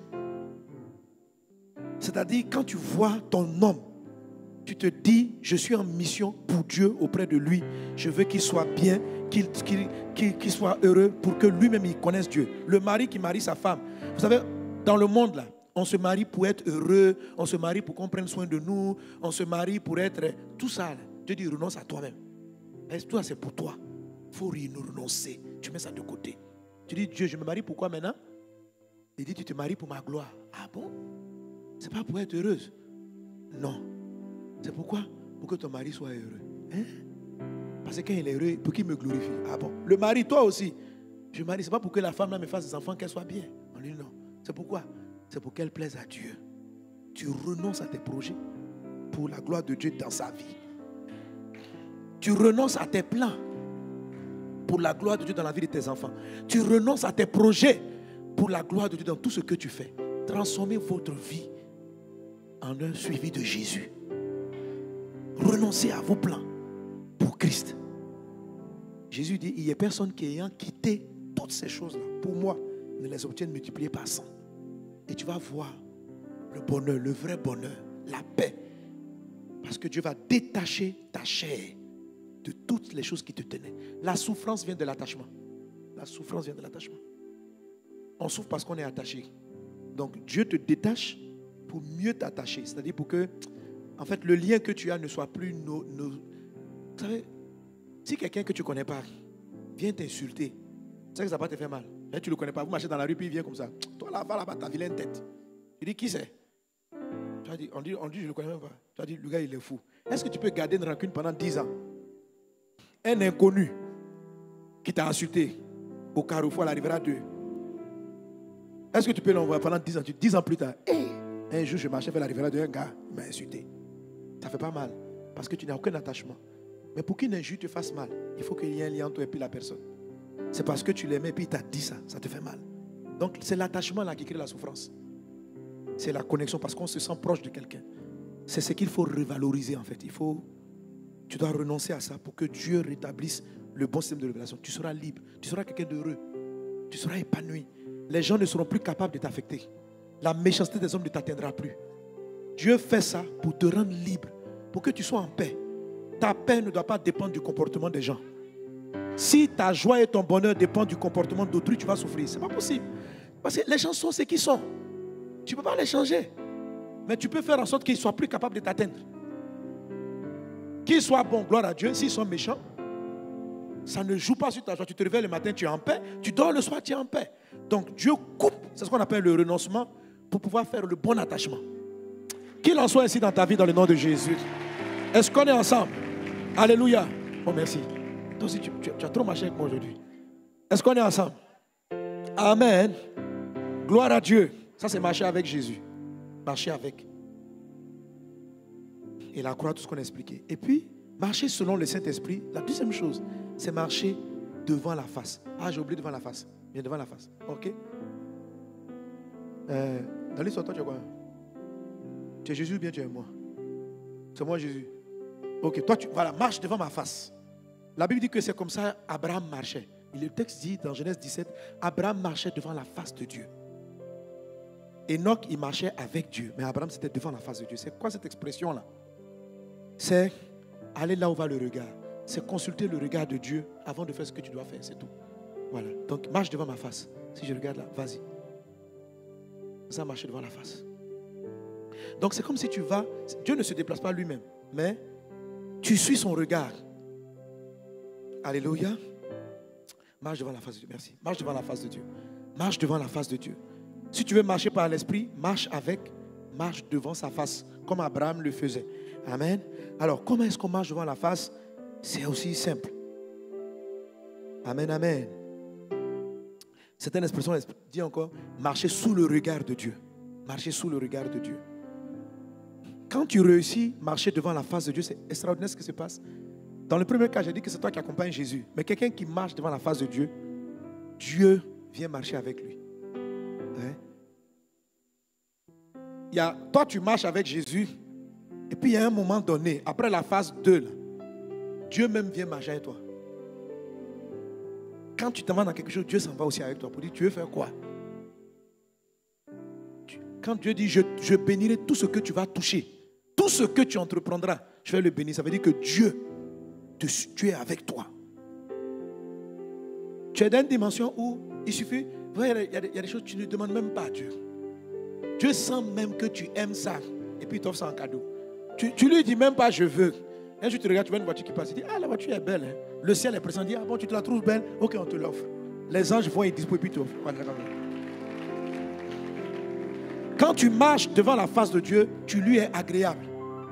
C'est-à-dire, quand tu vois ton homme, tu te dis, je suis en mission pour Dieu auprès de lui. Je veux qu'il soit bien, qu'il, qu'il, qu'il, qu'il soit heureux pour que lui-même il connaisse Dieu. Le mari qui marie sa femme. Vous savez, dans le monde là, on se marie pour être heureux, on se marie pour qu'on prenne soin de nous, on se marie pour être... Tout ça, là, Dieu dit, renonce à toi-même. Tout ça, c'est pour toi. Il faut renoncer. Tu mets ça de côté. Tu dis, Dieu, je me marie pourquoi maintenant? Il dit, tu te maries pour ma gloire. Ah bon? C'est pas pour être heureuse. Non. C'est pourquoi? Pour que ton mari soit heureux. Hein? Parce que quand il est heureux, pour qu'il me glorifie. Ah bon? Le mari, toi aussi. Je me marie, c'est pas pour que la femme là me fasse des enfants, qu'elle soit bien. On dit non. C'est pourquoi? C'est pour qu'elle plaise à Dieu. Tu renonces à tes projets pour la gloire de Dieu dans sa vie. Tu renonces à tes plans pour la gloire de Dieu dans la vie de tes enfants. Tu renonces à tes projets pour la gloire de Dieu dans tout ce que tu fais. Transformez votre vie en un suivi de Jésus. Renoncez à vos plans pour Christ. Jésus dit, il n'y a personne qui ayant quitté toutes ces choses-là pour moi ne les obtienne multipliées par cent. Et tu vas voir le bonheur, le vrai bonheur, la paix. Parce que Dieu va détacher ta chair de toutes les choses qui te tenaient. La souffrance vient de l'attachement. La souffrance vient de l'attachement. On souffre parce qu'on est attaché. Donc Dieu te détache pour mieux t'attacher. C'est-à-dire pour que, en fait, le lien que tu as ne soit plus... No, no, vous savez, si quelqu'un que tu ne connais pas vient t'insulter, tu sais que ça va pas te faire mal. Mais tu ne le connais pas. Vous marchez dans la rue, puis il vient comme ça. Toi là, va là-bas, ta vilaine tête. Tu dis, qui c'est? Tu as dit, on dit, on dit, je ne le connais même pas. Tu as dit, le gars, il est fou. Est-ce que tu peux garder une rancune pendant dix ans? Un inconnu qui t'a insulté au carrefour à la Riviera deux. Est-ce que tu peux l'envoyer pendant dix ans? dix ans plus tard, hey, un jour, je marchais vers la Riviera deux, un gars m'a insulté. Ça fait pas mal. Parce que tu n'as aucun attachement. Mais pour qu'une injure te fasse mal, il faut qu'il y ait un lien entre toi et puis la personne. C'est parce que tu l'aimais et puis il t'a dit ça, ça te fait mal. Donc c'est l'attachement là qui crée la souffrance. C'est la connexion parce qu'on se sent proche de quelqu'un. C'est ce qu'il faut revaloriser en fait. Il faut, tu dois renoncer à ça pour que Dieu rétablisse le bon système de révélation. Tu seras libre, tu seras quelqu'un d'heureux, tu seras épanoui. Les gens ne seront plus capables de t'affecter. La méchanceté des hommes ne t'atteindra plus. Dieu fait ça pour te rendre libre, pour que tu sois en paix. Ta paix ne doit pas dépendre du comportement des gens. Si ta joie et ton bonheur dépendent du comportement d'autrui, tu vas souffrir. Ce n'est pas possible. Parce que les gens sont ce qu'ils sont. Tu ne peux pas les changer. Mais tu peux faire en sorte qu'ils soient plus capables de t'atteindre. Qu'ils soient bons, gloire à Dieu. S'ils sont méchants, ça ne joue pas sur ta joie. Tu te réveilles le matin, tu es en paix. Tu dors le soir, tu es en paix. Donc Dieu coupe, c'est ce qu'on appelle le renoncement, pour pouvoir faire le bon attachement. Qu'il en soit ainsi dans ta vie, dans le nom de Jésus. Est-ce qu'on est ensemble? Alléluia. Oh, merci. Toi aussi, tu, tu, tu as trop marché avec moi aujourd'hui. Est-ce qu'on est ensemble? Amen. Gloire à Dieu. Ça, c'est marcher avec Jésus. Marcher avec. et la croix, tout ce qu'on a expliqué. Et puis, marcher selon le Saint-Esprit, la deuxième chose, c'est marcher devant la face. Ah, j'ai oublié devant la face. Viens devant la face. Ok. Euh, dans l'histoire, toi, tu es quoi? Tu es Jésus ou bien tu es moi? C'est moi Jésus. Ok, toi, tu, voilà, marche devant ma face. La Bible dit que c'est comme ça Abraham marchait. Et le texte dit dans Genèse dix-sept, Abraham marchait devant la face de Dieu. Enoch, il marchait avec Dieu. Mais Abraham, c'était devant la face de Dieu. C'est quoi cette expression-là? C'est aller là où va le regard. C'est consulter le regard de Dieu avant de faire ce que tu dois faire. C'est tout. Voilà. Donc, marche devant ma face. Si je regarde là, vas-y. Ça, marcher devant la face. Donc, c'est comme si tu vas... Dieu ne se déplace pas lui-même. Mais tu suis son regard. Alléluia. Marche devant la face de Dieu. Merci. Marche devant la face de Dieu. Marche devant la face de Dieu. Si tu veux marcher par l'esprit, marche avec, marche devant sa face, comme Abraham le faisait. Amen. Alors, comment est-ce qu'on marche devant la face? C'est aussi simple. Amen, amen. C'est une expression, dit encore, marcher sous le regard de Dieu. Marcher sous le regard de Dieu. Quand tu réussis à marcher devant la face de Dieu, c'est extraordinaire ce qui se passe. Dans le premier cas, j'ai dit que c'est toi qui accompagnes Jésus. Mais quelqu'un qui marche devant la face de Dieu, Dieu vient marcher avec lui. Hein? Il y a, toi, tu marches avec Jésus. Et puis, il y a un moment donné, après la phase deux, là, Dieu même vient marcher avec toi. Quand tu t'en vas dans quelque chose, Dieu s'en va aussi avec toi pour dire, tu veux faire quoi? Quand Dieu dit, je, je bénirai tout ce que tu vas toucher, tout ce que tu entreprendras, je vais le bénir. Ça veut dire que Dieu, te, tu es avec toi. Tu es dans une dimension où il suffit, il y, a, il y a des choses que tu ne demandes même pas à Dieu. Dieu sent même que tu aimes ça. Et puis il t'offre ça en cadeau. Tu, tu lui dis même pas je veux. Un jour tu regardes, tu vois une voiture qui passe. Il dit ah la voiture est belle. Hein. Le ciel est pressant. Il dit ah bon tu te la trouves belle. Ok on te l'offre. Les anges vont et disent et puis tu offres. Quand tu marches devant la face de Dieu, tu lui es agréable.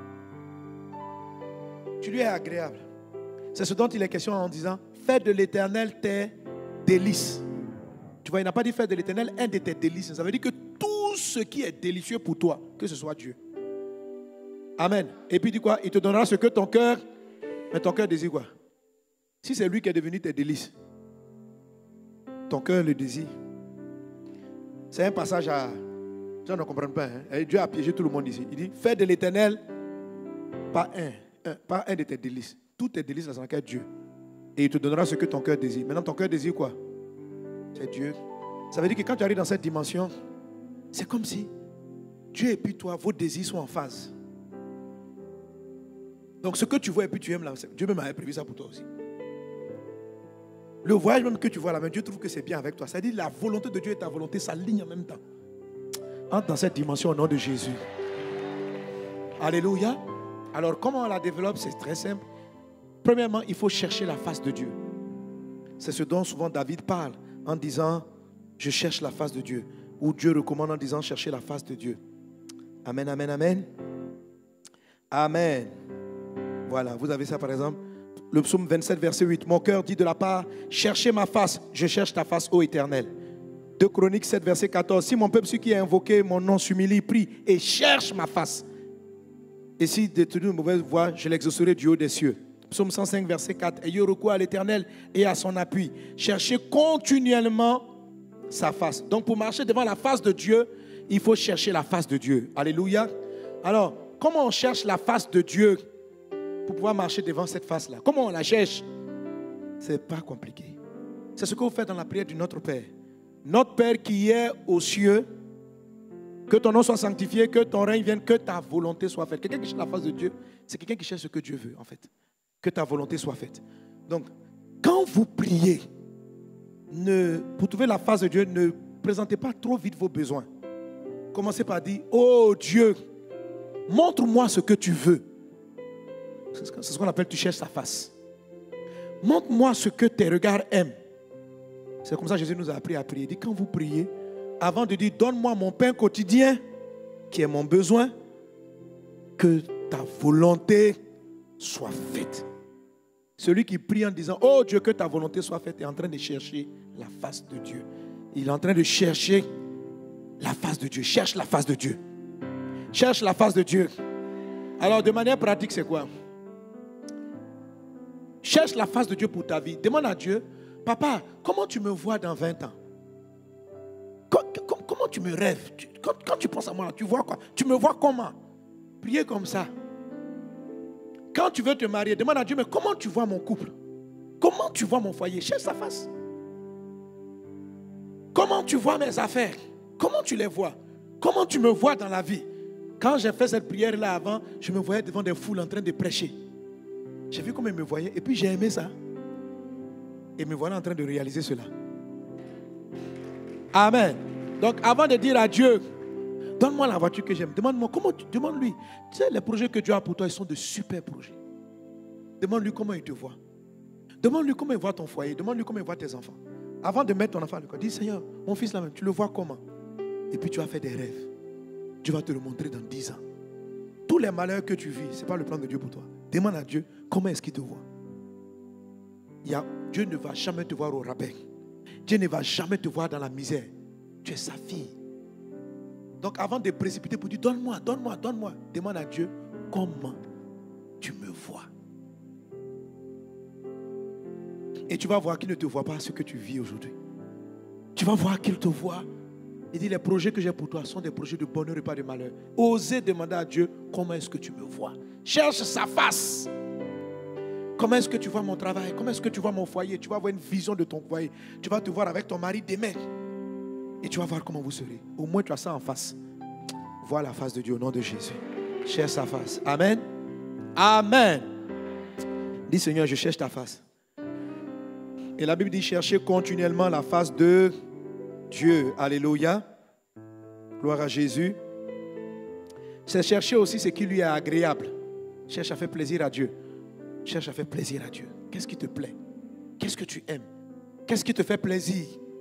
Tu lui es agréable. C'est ce dont il est question en disant fais de l'Éternel tes délices. Tu vois, il n'a pas dit fais de l'Éternel un de tes délices. Ça veut dire que tout ce qui est délicieux pour toi, que ce soit Dieu. Amen. Et puis il dit quoi? Il te donnera ce que ton cœur, mais ton cœur désire quoi? Si c'est lui qui est devenu tes délices, ton cœur le désire. C'est un passage à... Les gens ne comprennent pas. Hein? Dieu a piégé tout le monde ici. Il dit, fais de l'Éternel pas un, un, pas un de tes délices. Tous tes délices, ça s'en cœur Dieu. Et il te donnera ce que ton cœur désire. Maintenant, ton cœur désire quoi? C'est Dieu. Ça veut dire que quand tu arrives dans cette dimension, c'est comme si Dieu et puis toi, vos désirs sont en phase. Donc ce que tu vois et puis tu aimes là, Dieu même avait prévu ça pour toi aussi. Le voyage même que tu vois là, même Dieu trouve que c'est bien avec toi. Ça dit la volonté de Dieu et ta volonté s'alignent en même temps. Entre dans cette dimension au nom de Jésus. Alléluia. Alors comment on la développe? C'est très simple. Premièrement, il faut chercher la face de Dieu. C'est ce dont souvent David parle en disant je cherche la face de Dieu. Ou Dieu recommande en disant chercher la face de Dieu. Amen, amen, amen. Amen. Voilà, vous avez ça par exemple. Le psaume vingt-sept, verset huit. Mon cœur dit de la part, cherchez ma face, je cherche ta face, ô Éternel. deux Chroniques sept, verset quatorze. Si mon peuple, celui qui a invoqué mon nom, s'humilie, prie et cherche ma face. Et si détenu une mauvaise voie, je l'exaucerai du haut des cieux. Psaume cent cinq, verset quatre. Ayez recours à l'Éternel et à son appui. Cherchez continuellement sa face. Donc pour marcher devant la face de Dieu, il faut chercher la face de Dieu. Alléluia. Alors, comment on cherche la face de Dieu pour pouvoir marcher devant cette face-là? Comment on la cherche? C'est pas compliqué. C'est ce que vous faites dans la prière du Notre Père. Notre Père qui est aux cieux, que ton nom soit sanctifié, que ton règne vienne, que ta volonté soit faite. Quelqu'un qui cherche la face de Dieu, c'est quelqu'un qui cherche ce que Dieu veut en fait. Que ta volonté soit faite. Donc, quand vous priez, ne, pour trouver la face de Dieu, ne présentez pas trop vite vos besoins. Commencez par dire, oh Dieu, montre-moi ce que tu veux. C'est ce qu'on appelle tu cherches sa face. Montre-moi ce que tes regards aiment. C'est comme ça que Jésus nous a appris à prier. Il dit quand vous priez, avant de dire donne-moi mon pain quotidien, qui est mon besoin, que ta volonté soit faite. Celui qui prie en disant oh Dieu, que ta volonté soit faite, est en train de chercher la face de Dieu. Il est en train de chercher la face de Dieu. Cherche la face de Dieu. Cherche la face de Dieu. Alors, de manière pratique, c'est quoi? Cherche la face de Dieu pour ta vie. Demande à Dieu, papa, comment tu me vois dans vingt ans? Comment tu me rêves? Quand, quand tu penses à moi, tu vois quoi? Tu me vois comment? Priez comme ça. Quand tu veux te marier, demande à Dieu, mais comment tu vois mon couple? Comment tu vois mon foyer? Cherche sa face. Comment tu vois mes affaires? Comment tu les vois? Comment tu me vois dans la vie? Quand j'ai fait cette prière-là avant, je me voyais devant des foules en train de prêcher. J'ai vu comment ils me voyaient et puis j'ai aimé ça. Et me voilà en train de réaliser cela. Amen. Donc avant de dire à Dieu, donne-moi la voiture que j'aime. Demande-moi comment tu, demande-lui. Tu sais, les projets que Dieu a pour toi, ils sont de super projets. Demande-lui comment il te voit. Demande-lui comment il voit ton foyer. Demande-lui comment il voit tes enfants. Avant de mettre ton enfant à l'école, dis Seigneur, mon fils là même, tu le vois comment? Et puis tu vas faire des rêves. Dieu va te le montrer dans dix ans. Tous les malheurs que tu vis, ce n'est pas le plan de Dieu pour toi. Demande à Dieu comment est-ce qu'il te voit. Il y a, Dieu ne va jamais te voir au rabais. Dieu ne va jamais te voir dans la misère. Tu es sa fille. Donc avant de précipiter pour dire donne-moi, donne-moi, donne-moi, demande à Dieu comment tu me vois. Et tu vas voir qu'il ne te voit pas ce que tu vis aujourd'hui. Tu vas voir qu'il te voit. Il dit les projets que j'ai pour toi sont des projets de bonheur et pas de malheur. Osez demander à Dieu comment est-ce que tu me vois. Cherche sa face. Comment est-ce que tu vois mon travail? Comment est-ce que tu vois mon foyer? Tu vas avoir une vision de ton foyer. Tu vas te voir avec ton mari demain. Et tu vas voir comment vous serez. Au moins tu as ça en face. Vois la face de Dieu au nom de Jésus. Cherche sa face. Amen. Amen. Dis Seigneur, je cherche ta face. Et la Bible dit chercher continuellement la face de Dieu. Alléluia. Gloire à Jésus. C'est chercher aussi ce qui lui est agréable. Cherche à faire plaisir à Dieu. Cherche à faire plaisir à Dieu. Qu'est-ce qui te plaît? Qu'est-ce que tu aimes? Qu'est-ce qui te fait plaisir?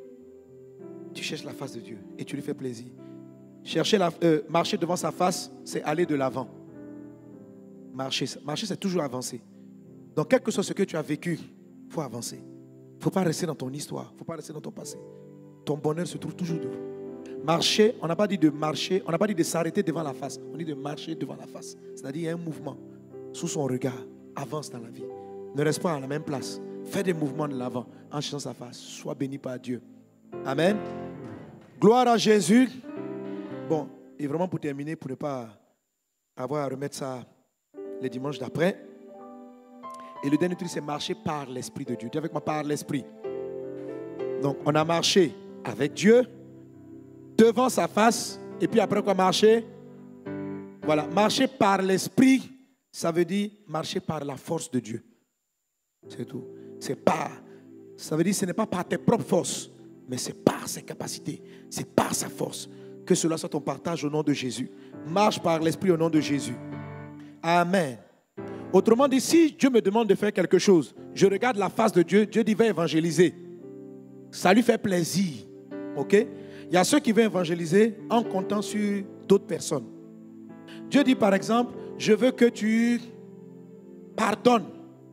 Tu cherches la face de Dieu et tu lui fais plaisir. Chercher la, euh, marcher devant sa face, c'est aller de l'avant. Marcher, marcher c'est toujours avancer. Donc quel que soit ce que tu as vécu, il faut avancer. Il ne faut pas rester dans ton histoire. Il ne faut pas rester dans ton passé. Ton bonheur se trouve toujours devant. Marcher, on n'a pas dit de marcher, on n'a pas dit de s'arrêter devant la face. On dit de marcher devant la face. C'est-à-dire il y a un mouvement sous son regard. Avance dans la vie. Ne reste pas à la même place. Fais des mouvements de l'avant en cherchant sa face. Sois béni par Dieu. Amen. Gloire à Jésus. Bon, et vraiment pour terminer, pour ne pas avoir à remettre ça les dimanches d'après. Et le dernier truc, c'est marcher par l'Esprit de Dieu. Dis avec moi, par l'Esprit. Donc, on a marché avec Dieu, devant sa face, et puis après quoi marcher? Voilà, marcher par l'Esprit, ça veut dire marcher par la force de Dieu. C'est tout. C'est pas, ça veut dire que ce n'est pas par tes propres forces, mais c'est par ses capacités, c'est par sa force. Que cela soit ton partage au nom de Jésus. Marche par l'Esprit au nom de Jésus. Amen. Autrement dit, si Dieu me demande de faire quelque chose, je regarde la face de Dieu, Dieu dit va évangéliser. Ça lui fait plaisir. Ok? Il y a ceux qui veulent évangéliser en comptant sur d'autres personnes. Dieu dit par exemple, je veux que tu pardonnes.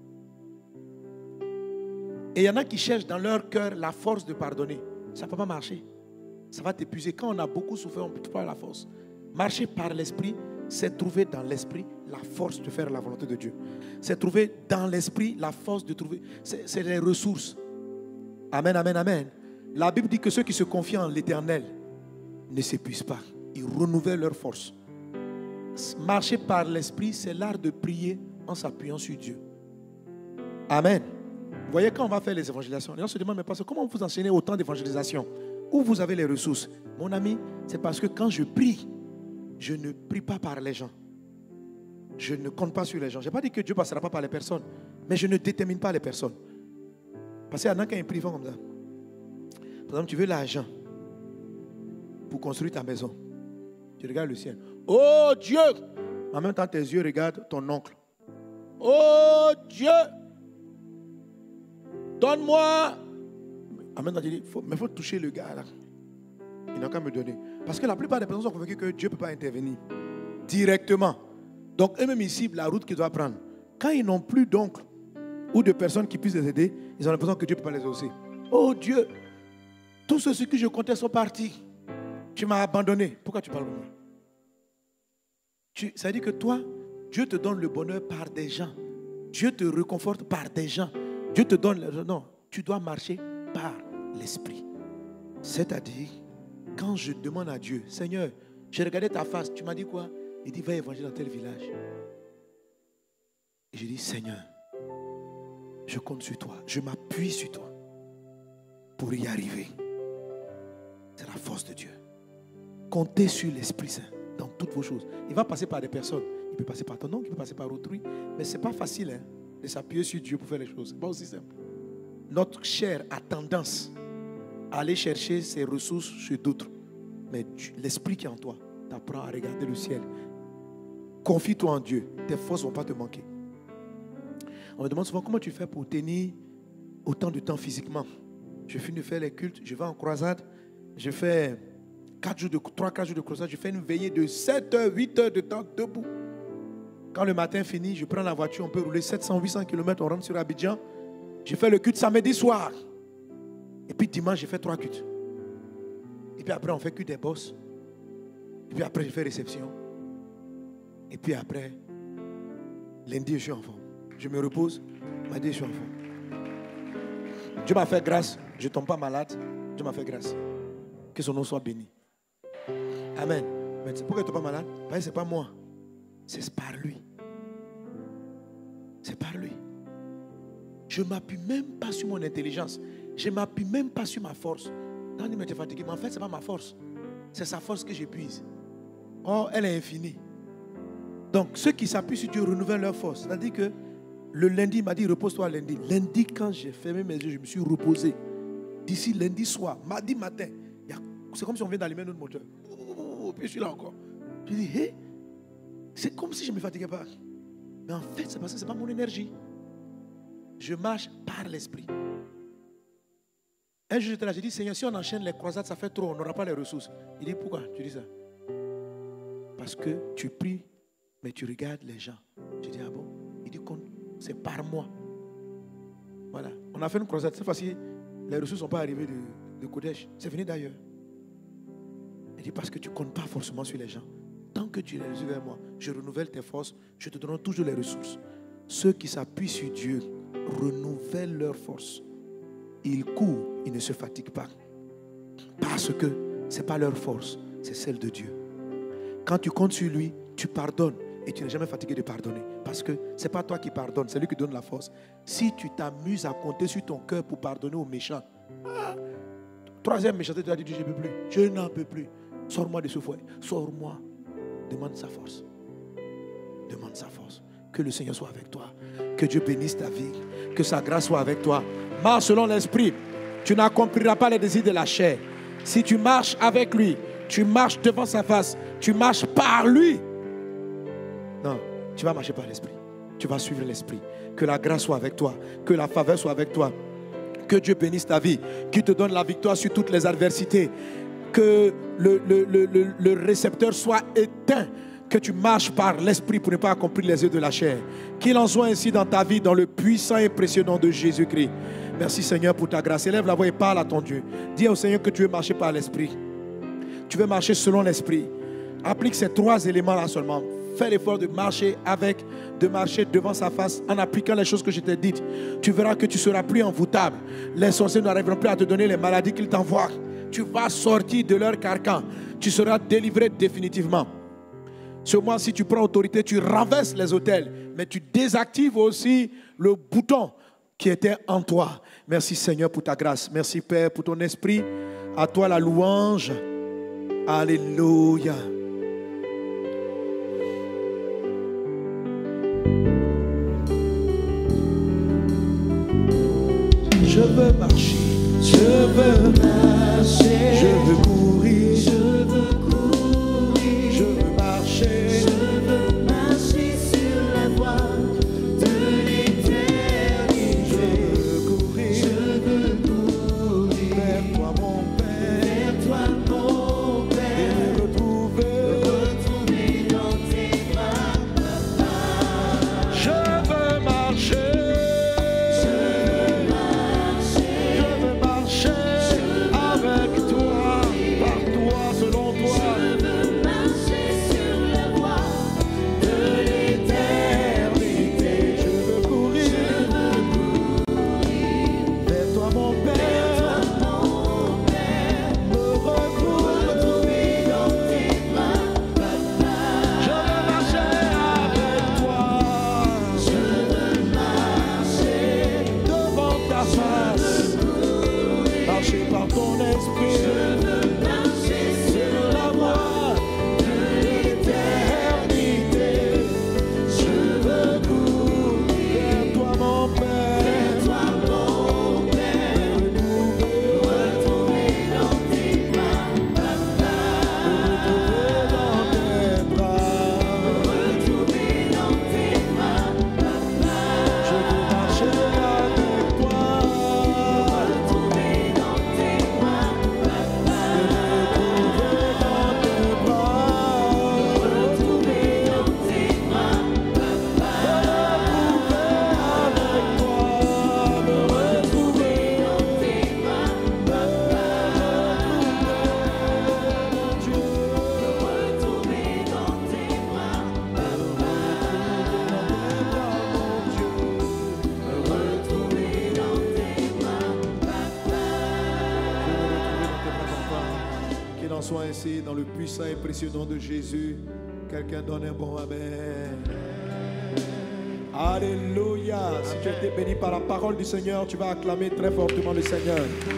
Et il y en a qui cherchent dans leur cœur la force de pardonner. Ça ne peut pas marcher. Ça va t'épuiser. Quand on a beaucoup souffert, on ne peut pas la force. Marcher par l'Esprit, c'est trouver dans l'Esprit la force de faire la volonté de Dieu. C'est trouver dans l'Esprit la force de trouver. C'est, c'est les ressources. Amen, amen, amen. La Bible dit que ceux qui se confient en l'Éternel ne s'épuisent pas. Ils renouvellent leur force. Marcher par l'Esprit, c'est l'art de prier en s'appuyant sur Dieu. Amen. Vous voyez, quand on va faire les évangélisations, les gens se demandent, mais pasteur, comment vous enseignez autant d'évangélisation? Où vous avez les ressources? Mon ami, c'est parce que quand je prie, je ne prie pas par les gens. Je ne compte pas sur les gens. Je n'ai pas dit que Dieu ne passera pas par les personnes, mais je ne détermine pas les personnes. Parce qu'il y en a qui prient comme ça. Par exemple, tu veux l'argent pour construire ta maison. Tu regardes le ciel. Oh Dieu! En même temps, tes yeux regardent ton oncle. Oh Dieu! Donne-moi. En même temps, tu dis, faut, mais il faut toucher le gars là. Il n'a qu'à me donner. Parce que la plupart des personnes sont convaincues que Dieu ne peut pas intervenir directement. Donc, eux-mêmes, ils ciblent la route qu'ils doivent prendre. Quand ils n'ont plus d'oncles ou de personnes qui puissent les aider, ils ont l'impression que Dieu ne peut pas les exaucer. Oh Dieu, tous ceux que je comptais sont partis. Tu m'as abandonné. Pourquoi tu parles de moi? tu, Ça veut dire que toi, Dieu te donne le bonheur par des gens. Dieu te réconforte par des gens. Dieu te donne... Non, tu dois marcher par l'esprit. C'est-à-dire, quand je demande à Dieu, Seigneur, j'ai regardé ta face, tu m'as dit quoi? Il dit, va évangéliser dans tel village. Et je dis, Seigneur, je compte sur toi, je m'appuie sur toi pour y arriver. C'est la force de Dieu. Comptez sur l'Esprit Saint dans toutes vos choses. Il va passer par des personnes. Il peut passer par ton oncle, il peut passer par autrui. Mais ce n'est pas facile hein, de s'appuyer sur Dieu pour faire les choses. Ce n'est pas aussi simple. Notre chair a tendance à aller chercher ses ressources chez d'autres. Mais l'Esprit qui est en toi t'apprend à regarder le ciel. Confie-toi en Dieu. Tes forces ne vont pas te manquer. On me demande souvent comment tu fais pour tenir autant de temps physiquement. Je finis de faire les cultes, je vais en croisade, je fais quatre jours de, trois quatre jours de croisade, je fais une veillée de sept heures, huit heures de temps debout. Quand le matin finit, je prends la voiture, on peut rouler sept cents, huit cents kilomètres, on rentre sur Abidjan. Je fais le culte samedi soir. Et puis dimanche, je fais trois cultes. Et puis après, on fait que des bosses. Et puis après, je fais réception. Et puis après, lundi, je suis en forme. Je me repose, mardi, je suis en forme. Dieu m'a fait grâce, je ne tombe pas malade. Dieu m'a fait grâce. Que son nom soit béni. Amen. Mais pourquoi tu ne tombes pas malade? Parce que ce n'est pas moi. C'est par lui. C'est par lui. Je ne m'appuie même pas sur mon intelligence. Je ne m'appuie même pas sur ma force. Non, il m'a été fatigué. Mais en fait, ce n'est pas ma force. C'est sa force que j'épuise. Oh, elle est infinie. Donc, ceux qui s'appuient sur Dieu renouvellent leur force. C'est-à-dire que le lundi, il m'a dit, repose-toi lundi. Lundi, quand j'ai fermé mes yeux, je me suis reposé. D'ici lundi soir, mardi matin, c'est comme si on vient d'allumer notre moteur. Oh, puis je suis là encore. Je dis, hé, c'est comme si je ne me fatiguais pas. Mais en fait, c'est parce que ce n'est pas mon énergie. Je marche par l'esprit. Un jour, j'étais là, j'ai dit, Seigneur, si on enchaîne les croisades, ça fait trop, on n'aura pas les ressources. Il dit, pourquoi tu dis ça? Parce que tu pries, mais tu regardes les gens. Je dis, ah bon? Il dit, c'est par moi. Voilà. On a fait une croisade. Cette fois-ci, les ressources ne sont pas arrivées de, de Kodesh. C'est venu d'ailleurs. Il dit, parce que tu ne comptes pas forcément sur les gens. Tant que tu les ressources vers moi, je renouvelle tes forces, je te donne toujours les ressources. Ceux qui s'appuient sur Dieu renouvellent leurs forces. Ils courent, ils ne se fatiguent pas. Parce que ce n'est pas leur force, c'est celle de Dieu. Quand tu comptes sur lui, tu pardonnes et tu n'es jamais fatigué de pardonner. Parce que ce n'est pas toi qui pardonnes, c'est lui qui donne la force. Si tu t'amuses à compter sur ton cœur pour pardonner aux méchants, ah, troisième méchanceté, tu as dit, je ne peux plus, je n'en peux plus. Sors-moi de ce foyer, sors-moi. Demande sa force. Demande sa force. Que le Seigneur soit avec toi. Que Dieu bénisse ta vie. Que sa grâce soit avec toi. Marche selon l'esprit. Tu n'accompliras pas les désirs de la chair. Si tu marches avec lui, tu marches devant sa face, tu marches par lui. Non, tu vas marcher par l'esprit. Tu vas suivre l'esprit. Que la grâce soit avec toi. Que la faveur soit avec toi. Que Dieu bénisse ta vie. Qu'il te donne la victoire sur toutes les adversités. Que le, le, le, le, le récepteur soit éteint. Que tu marches par l'esprit pour ne pas accomplir les œuvres de la chair. Qu'il en soit ainsi dans ta vie, dans le puissant et précieux nom de Jésus-Christ. Merci Seigneur pour ta grâce. Élève la voix et parle à ton Dieu. Dis au Seigneur que tu veux marcher par l'esprit. Tu veux marcher selon l'esprit. Applique ces trois éléments-là seulement. Fais l'effort de marcher avec, de marcher devant sa face en appliquant les choses que je t'ai dites. Tu verras que tu seras plus envoûtable. Les sorciers n'arriveront plus à te donner les maladies qu'ils t'envoient. Tu vas sortir de leur carcan. Tu seras délivré définitivement. Ce mois, si tu prends autorité, tu renverses les autels, mais tu désactives aussi le bouton qui était en toi. Merci Seigneur pour ta grâce. Merci Père pour ton esprit. À toi la louange. Alléluia. Je veux marcher. Je veux marcher. Je veux courir. Je veux courir. Je veux marcher. Je veux marcher sur la voie de l'éternité. Je veux courir. Je veux courir Vers toi mon Père. vers toi, mon Et Père, me retrouver. retrouver dans tes bras, Papa. Je veux marcher. Je veux marcher Je veux marcher avec toi. par ton esprit. Je veux marcher sur la voie de l'éternité. Je veux courir Vers toi, mon Père. vers toi, mon Père. Retrouver dans tes bras, papa. Retrouver dans tes bras. Retrouver dans tes bras, papa. Je veux marcher avec toi. Retrouver dans tes bras, papa. Retrouver dans tes bras. Retrouver dans tes bras, papa. Avec toi. Me retrouver Dans tes bras, papa. Dieu. Retrouver dans tes bras, papa. Retrouver dans tes bras, papa. Qu'il en soit ainsi dans le puissant et précieux nom de Jésus. Quelqu'un donne un bon amen. Alléluia. Si tu as été béni par la parole du Seigneur, tu vas acclamer très fortement le Seigneur.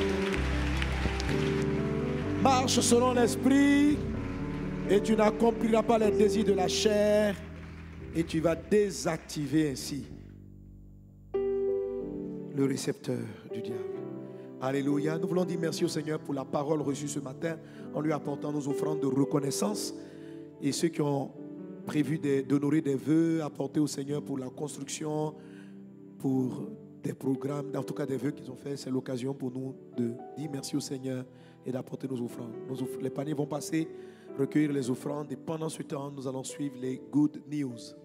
Marche selon l'esprit et tu n'accompliras pas les désirs de la chair et tu vas désactiver ainsi le récepteur du diable. Alléluia. Nous voulons dire merci au Seigneur pour la parole reçue ce matin en lui apportant nos offrandes de reconnaissance. Et ceux qui ont prévu de- d'honorer des vœux, apporter au Seigneur pour la construction, pour des programmes, en tout cas des vœux qu'ils ont fait, c'est l'occasion pour nous de dire merci au Seigneur et d'apporter nos offrandes. Nos off- les paniers vont passer, recueillir les offrandes et pendant ce temps, nous allons suivre les good news.